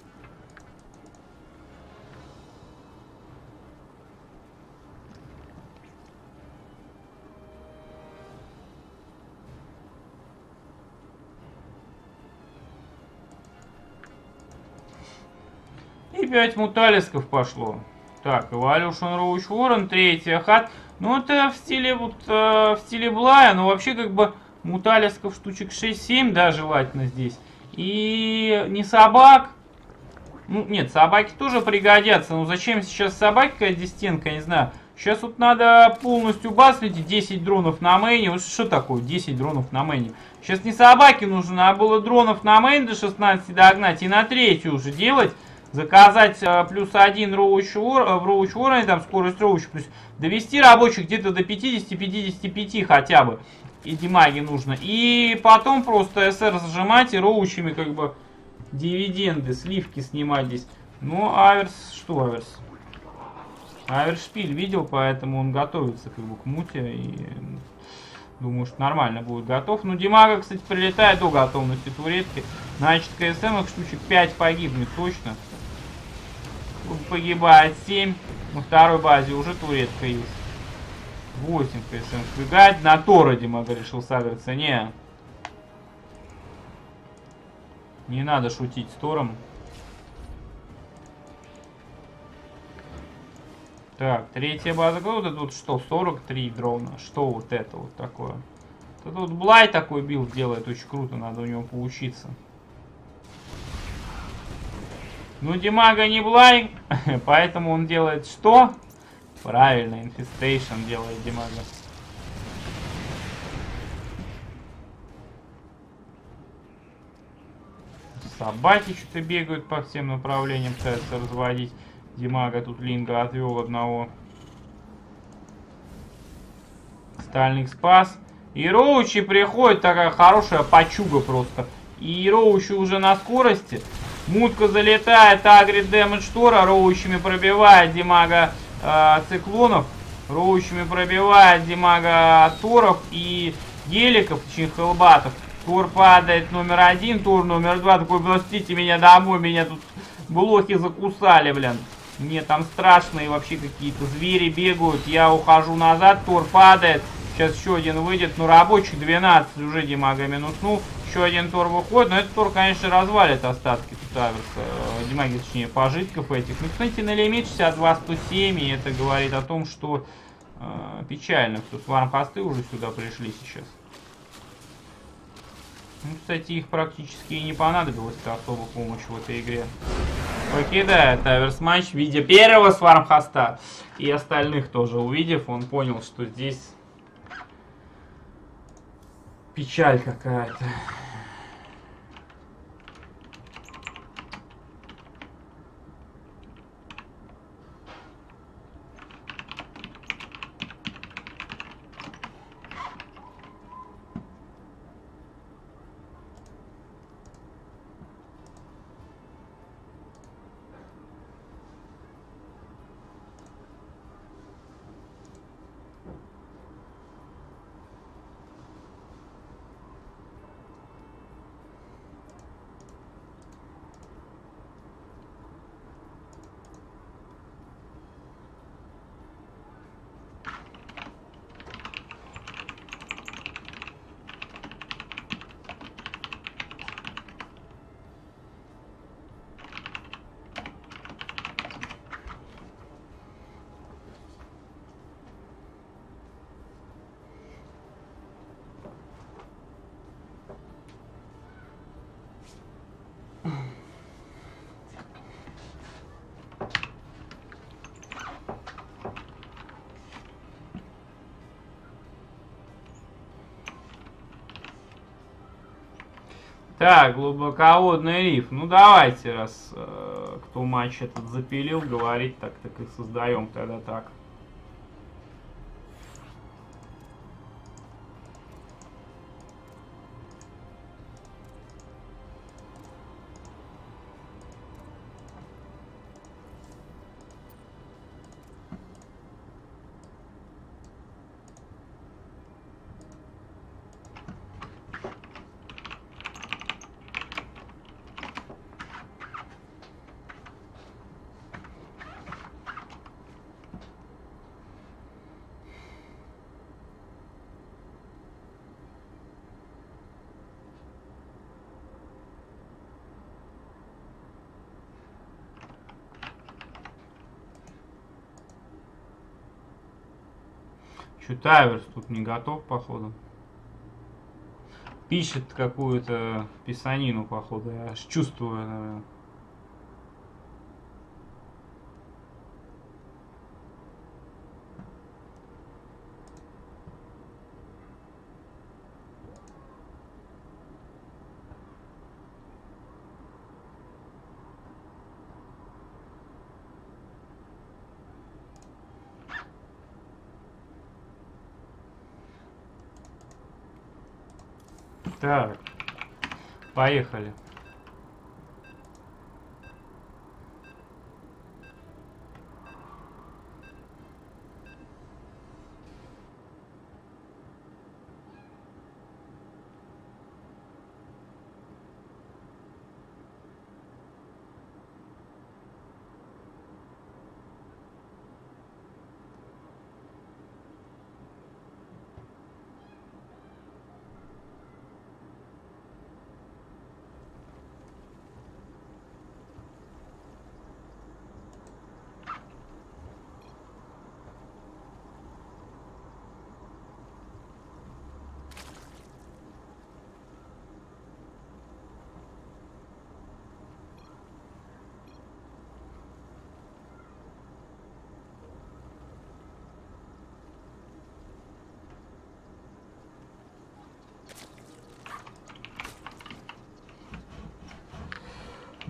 Speaker 1: И пять муталисков пошло. Так, Evolution Roach Warren, третья хат. Ну это в стиле вот э, в стиле Блая, но вообще как бы муталисков штучек шесть-семь, да, желательно здесь. И не собак. Ну, нет, собаки тоже пригодятся. Но зачем сейчас собаки, какая-то стенка, я не знаю. Сейчас вот надо полностью баслить десять дронов на мейне. Вот что такое десять дронов на мейне? Сейчас не собаки нужны, а было дронов на мейн до шестнадцати догнать и на третью уже делать. Заказать э, плюс один роуч в роуч Warren, там скорость роуч, плюс довести рабочих где-то до пятидесяти-пятидесяти пяти хотя бы. И Димаги нужно. И потом просто СР зажимать и роучами как бы дивиденды, сливки снимать здесь. Ну, Аверс, что Аверс? Аверс шпиль видел, поэтому он готовится как бы к муте. И Думаю, что нормально будет готов. Ну, Димага, кстати, прилетает до готовности туретки. Значит, КСМ их штучек пять погибнет точно. Тут погибает семь. На второй базе уже туретка есть. восемь КСМ сбегает. На Тора Димага решил сагриться. Не. Не надо шутить с Тором. Так, третья база. Вот это тут что? сорок три дрона. Что вот это вот такое? Это тут Блай такой билд делает. Очень круто. Надо у него поучиться. Ну, Димага не Блай. Поэтому он делает что? Правильно, инфестейшн делает Димага. Собаки что-то бегают по всем направлениям. Пытаются разводить. Димага тут Линга отвел одного. Стальник спас. И Роучи приходит, такая хорошая пачуга просто. И Роучи уже на скорости. Мутка залетает, агрит дэмэдж Тора. Роучами пробивает Димага э, циклонов. Роучами пробивает Димага Торов и геликов, точнее хелбатов. Тор падает номер один, Тор номер два. Такой, простите меня домой, меня тут блохи закусали, блин. Мне там страшно, и вообще какие-то звери бегают. Я ухожу назад, Тор падает. Сейчас еще один выйдет. Ну, рабочих двенадцать уже Димага минуснул. Еще один Тор выходит. Но этот Тор, конечно, развалит остатки тут Аверса. Димаги, точнее, пожитков этих. Ну, кстати, на лимит шестьдесят два сто семь. И это говорит о том, что э, печально. Тут вармхосты уже сюда пришли сейчас. Ну, кстати, их практически и не понадобилось особо помощь в этой игре. Покидает Аверс матч, видя первого свармхоста. И остальных тоже увидев, он понял, что здесь печаль какая-то. Так, глубоководный риф. Ну давайте, раз э, кто матч этот запилил, говорить так, так и создаем тогда так. Чё-то Аверс тут не готов, походу. Пишет какую-то писанину, походу. Я аж чувствую, наверное. Так, поехали.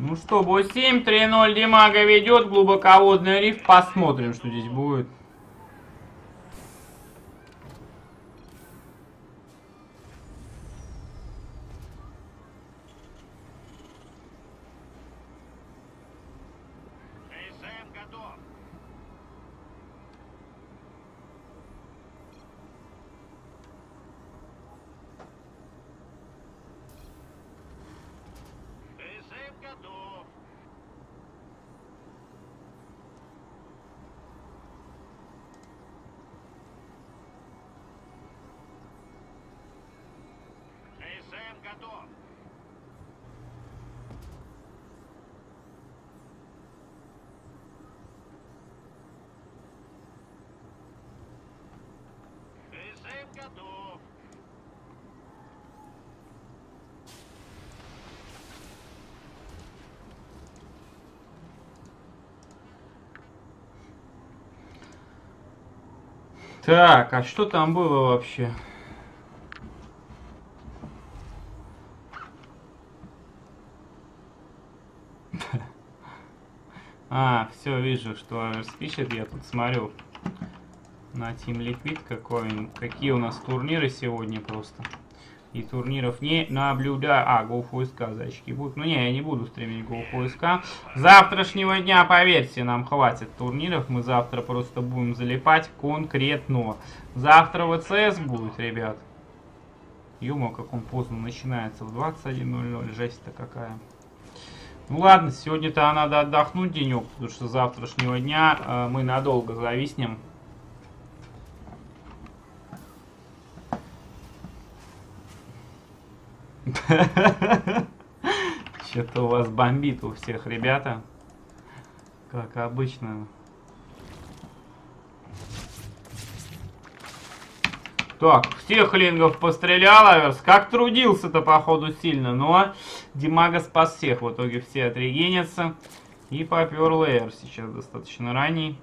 Speaker 1: Ну что, бой семь, три ноль Димага ведет, глубоководный риф. Посмотрим, что здесь будет.
Speaker 3: КСМ готов. КСМ готов. КСМ готов. КСМ готов.
Speaker 1: Так, а что там было вообще? А, все, вижу, что Аверс пишет, я тут смотрю на Team Liquid, какой, какие у нас турниры сегодня просто. И турниров не наблюдаю. А, GoFuSK зайчики будут. Ну не, я не буду стримить GoFuSK. Завтрашнего дня, поверьте, нам хватит турниров. Мы завтра просто будем залипать конкретно. Завтра ВЦС будет, ребят. Ё-моё, как он поздно начинается. В двадцать один ноль ноль. Жесть-то какая. Ну ладно, сегодня-то надо отдохнуть денек, потому что с завтрашнего дня э, мы надолго зависнем. Что-то у вас бомбит у всех, ребята. Как обычно. Так, всех лингов пострелял Аверс. Как трудился-то, походу, сильно. Но Димага спас всех. В итоге все отрегенятся. И попер лейер сейчас достаточно ранний.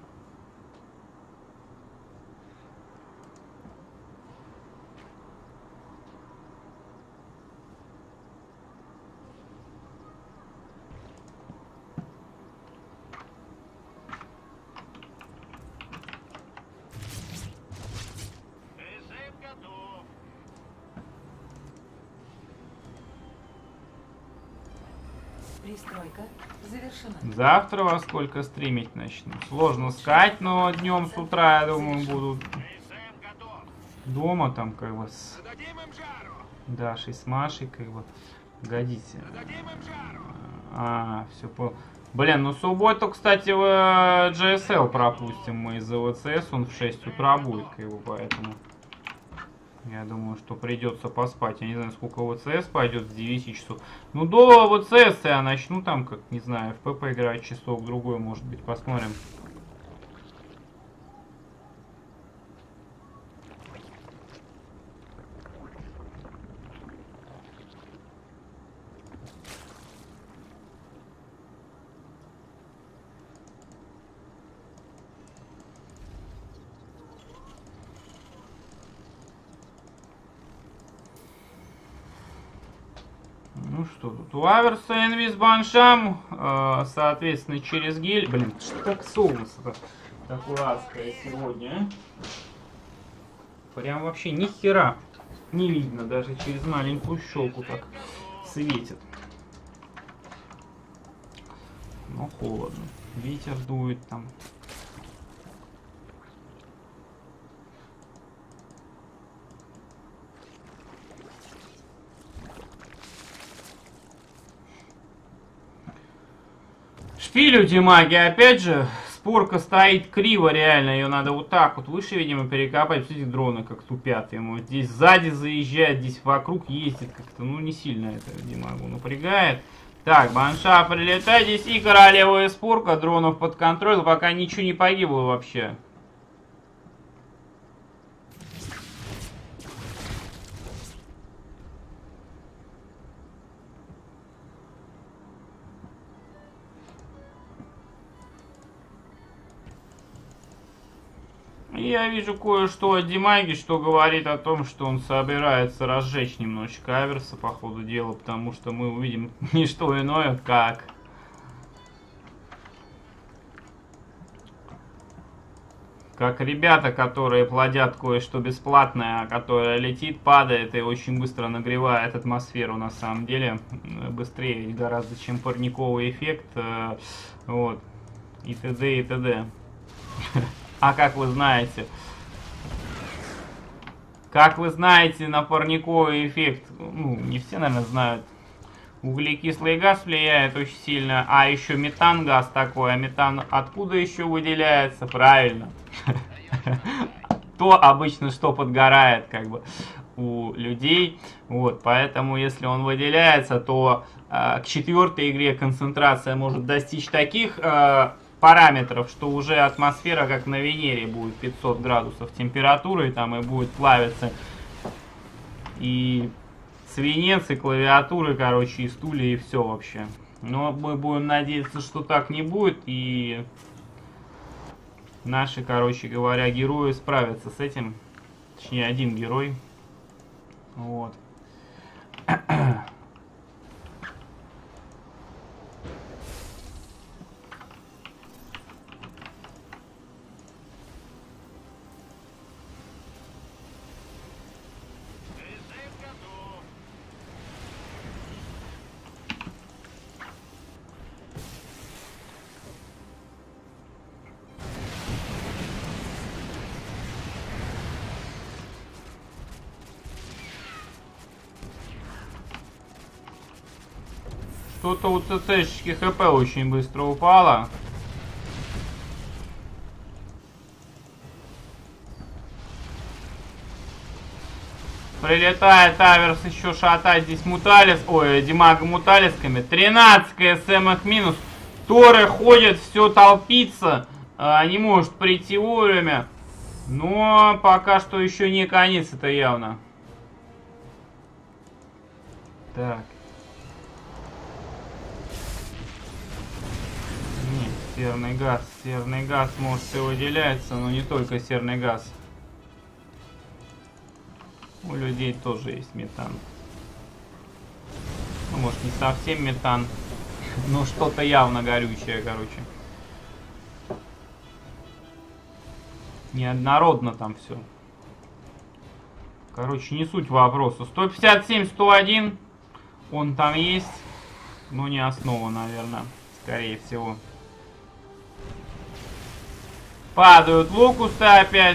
Speaker 2: Пристройка завершена.
Speaker 1: Завтра во сколько стримить начну? Сложно сказать, но днем с утра, я думаю, буду
Speaker 3: КСМ готов.
Speaker 1: дома там как бы с
Speaker 3: Дадим им жару.
Speaker 1: Дашей, с Машей как бы. Годите.
Speaker 3: Дадим им жару.
Speaker 1: А, все по... Блин, ну субботу, кстати, в джи эс эл пропустим мы из-за ВЦС. Он в шесть утра будет, как бы, поэтому... Я думаю, что придется поспать. Я не знаю, сколько ВЦС пойдет с девяти часов. Ну, до ВЦС я начну там, как, не знаю, в ПП играть часок другой, может быть, посмотрим. Ну что тут? У Аверса инвиз баншам, э, соответственно, через гель. Блин, что так соус-то такое адское сегодня, а? Прям вообще ни хера не видно, даже через маленькую щелку так светит. Но холодно. Ветер дует там. Шпилю Димаги, опять же, спорка стоит криво, реально, ее надо вот так вот выше, видимо, перекопать. Смотрите, дроны как тупят ему. Здесь сзади заезжает, здесь вокруг ездит как-то, ну не сильно это Димагу напрягает. Так, банша прилетает, здесь и королева, и спорка, дронов под контроль, пока ничего не погибло вообще. Я вижу кое-что от Димаги, что говорит о том, что он собирается разжечь немножечко Аверса по ходу дела, потому что мы увидим не что иное, как как ребята, которые плодят кое-что бесплатное, которое летит, падает и очень быстро нагревает атмосферу на самом деле. Быстрее гораздо, чем парниковый эффект. Э, вот. И т.д. и т.д. А как вы знаете... Как вы знаете, на парниковый эффект, ну, не все, наверное, знают, углекислый газ влияет очень сильно, а еще метан газ такой, а метан откуда еще выделяется? Правильно. То обычно, что подгорает, как бы, у людей. Вот, поэтому, если он выделяется, то э, к четвертой игре концентрация может достичь таких э, параметров, что уже атмосфера, как на Венере, будет пятьсот градусов температуры, там и будет плавиться и свинец, и клавиатуры, короче, и стулья, и все вообще. Но мы будем надеяться, что так не будет, и наши, короче говоря, герои справятся с этим. Точнее, один герой. Вот. Что-то у ЦЦшечки ХП очень быстро упало. Прилетает Аверс еще шатать здесь муталис. Ой, Димага муталисками. тринадцать КСМ их минус. Торы ходят, все толпится. А, не может прийти вовремя. Но пока что еще не конец, это явно. Так. Нет, серный газ. Серный газ может и выделяется, но не только серный газ. У людей тоже есть метан. Ну, может, не совсем метан, но что-то явно горючее, короче. Неоднородно там все. Короче, не суть вопроса. сто пятьдесят семь сто один. Он там есть. Но не основа, наверное. Скорее всего. Падают локусы опять.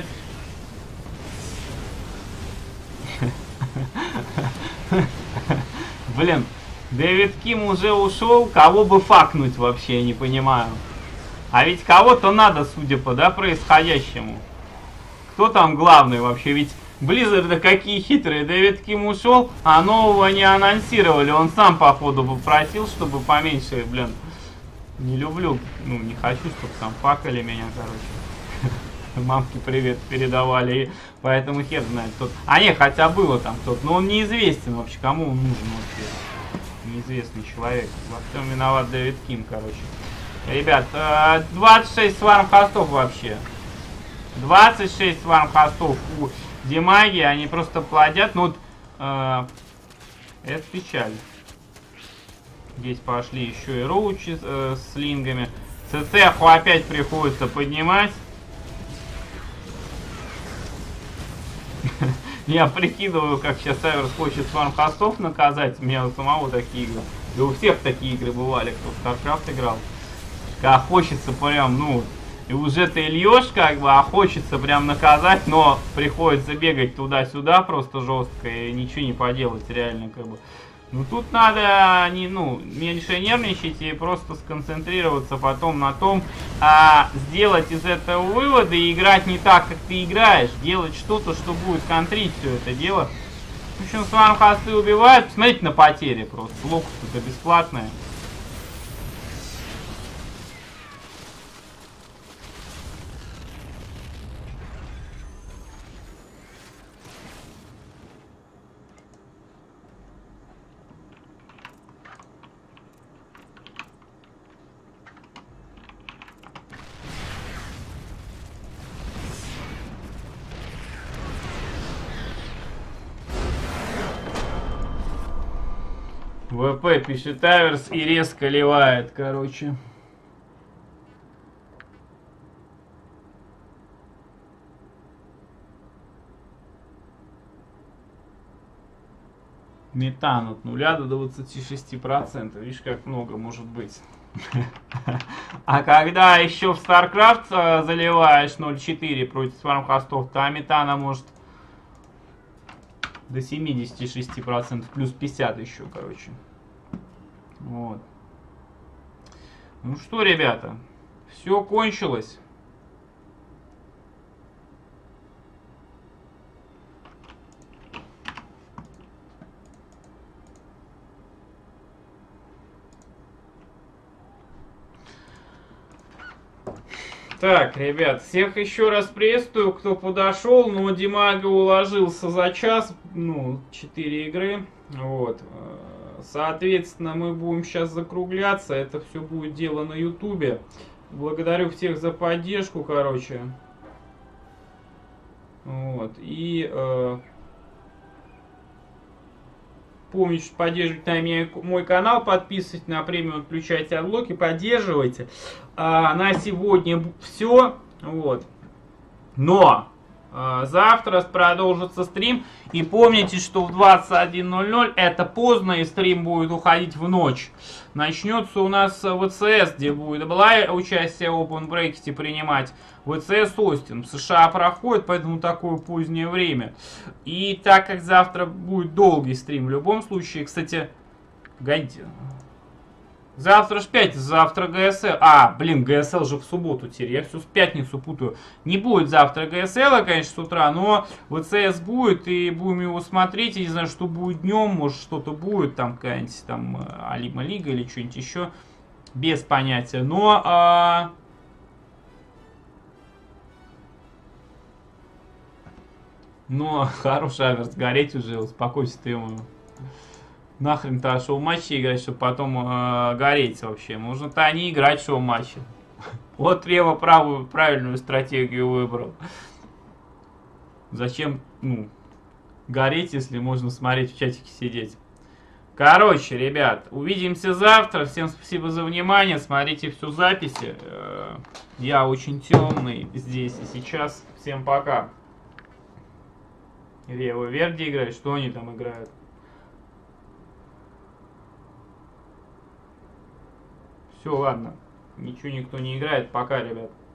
Speaker 1: Блин, Дэвид Ким уже ушел. Кого бы факнуть вообще, я не понимаю. А ведь кого-то надо, судя по, да, происходящему. Кто там главный вообще? Ведь Blizzard какие хитрые. Дэвид Ким ушел, а нового не анонсировали. Он сам, походу, попросил, чтобы поменьше, блин. Не люблю, ну, не хочу, чтобы там факали меня, короче. Мамки привет передавали, поэтому хер знает кто. А не, хотя было там кто-то, но он неизвестен вообще, кому он нужен вообще. Неизвестный человек. Во всем виноват Дэвид Ким, короче. Ребят, двадцать шесть сварм-хостов вообще. двадцать шесть сварм-хостов у Димаги, они просто плодят, ну вот, э, это печаль. Здесь пошли еще и роучи э, с лингами. ЦЦху опять приходится поднимать. Я прикидываю, как сейчас Аверс хочет сварм-хостов наказать. У меня у самого такие игры. Да у всех такие игры бывали, кто в StarCraft играл. Когда хочется прям, ну, и уже ты льешь, как бы, а хочется прям наказать, но приходится бегать туда-сюда просто жестко и ничего не поделать, реально, как бы. Ну, тут надо, не, ну, меньше нервничать и просто сконцентрироваться потом на том, а, сделать из этого выводы и играть не так, как ты играешь, делать что-то, что будет контрить все это дело. В общем, сварм-хосты убивают, посмотрите на потери просто, локус это бесплатное. ВП пишет Аверс и резко ливает, короче. Метан от нуля до двадцати шести процентов. Видишь, как много может быть. А когда еще в StarCraft заливаешь ноль четыре против фармхостов, то метана может до семидесяти шести процентов, плюс пятьдесят еще, короче. Вот. Ну что, ребята, все кончилось. Так, ребят, всех еще раз приветствую, кто подошел. Но Димага уложился за час, ну, четыре игры. Вот. Соответственно, мы будем сейчас закругляться. Это все будет дело на Ютубе. Благодарю всех за поддержку, короче. Вот. И э, помните, что поддерживать на меня, мой канал, подписывайтесь на премиум, отключайте отблоки, поддерживайте. А, на сегодня все. Вот. Но а, завтра продолжится стрим. И помните, что в двадцать один ноль ноль это поздно, и стрим будет уходить в ночь. Начнется у нас ВЦС, где будет была участие в Open Bracket принимать. ВЦС Остин. В США проходит, поэтому такое позднее время. И так как завтра будет долгий стрим в любом случае, кстати, гоните. Завтра ж пятница, завтра ГСЛ. А, блин, ГСЛ же в субботу теперь. Я все в пятницу путаю. Не будет завтра ГСЛ, конечно, с утра, но ВЦС будет, и будем его смотреть. Я не знаю, что будет днем, может что-то будет, там какая-нибудь там Алима Лига или что-нибудь еще. Без понятия. Но... А... Но хороший аверс, гореть уже, успокойся ты ему. Нахрен-то шоу-матчи играть, чтобы потом э, гореть вообще. Можно-то не играть шоу-матчи. Вот Рева правую, правильную стратегию выбрал. Зачем, ну, гореть, если можно смотреть в чатике сидеть. Короче, ребят, увидимся завтра. Всем спасибо за внимание. Смотрите всю записи. Я очень темный здесь и сейчас. Всем пока. Рева Верди играет. Что они там играют? Все, ладно. Ничего никто не играет. Пока, ребят.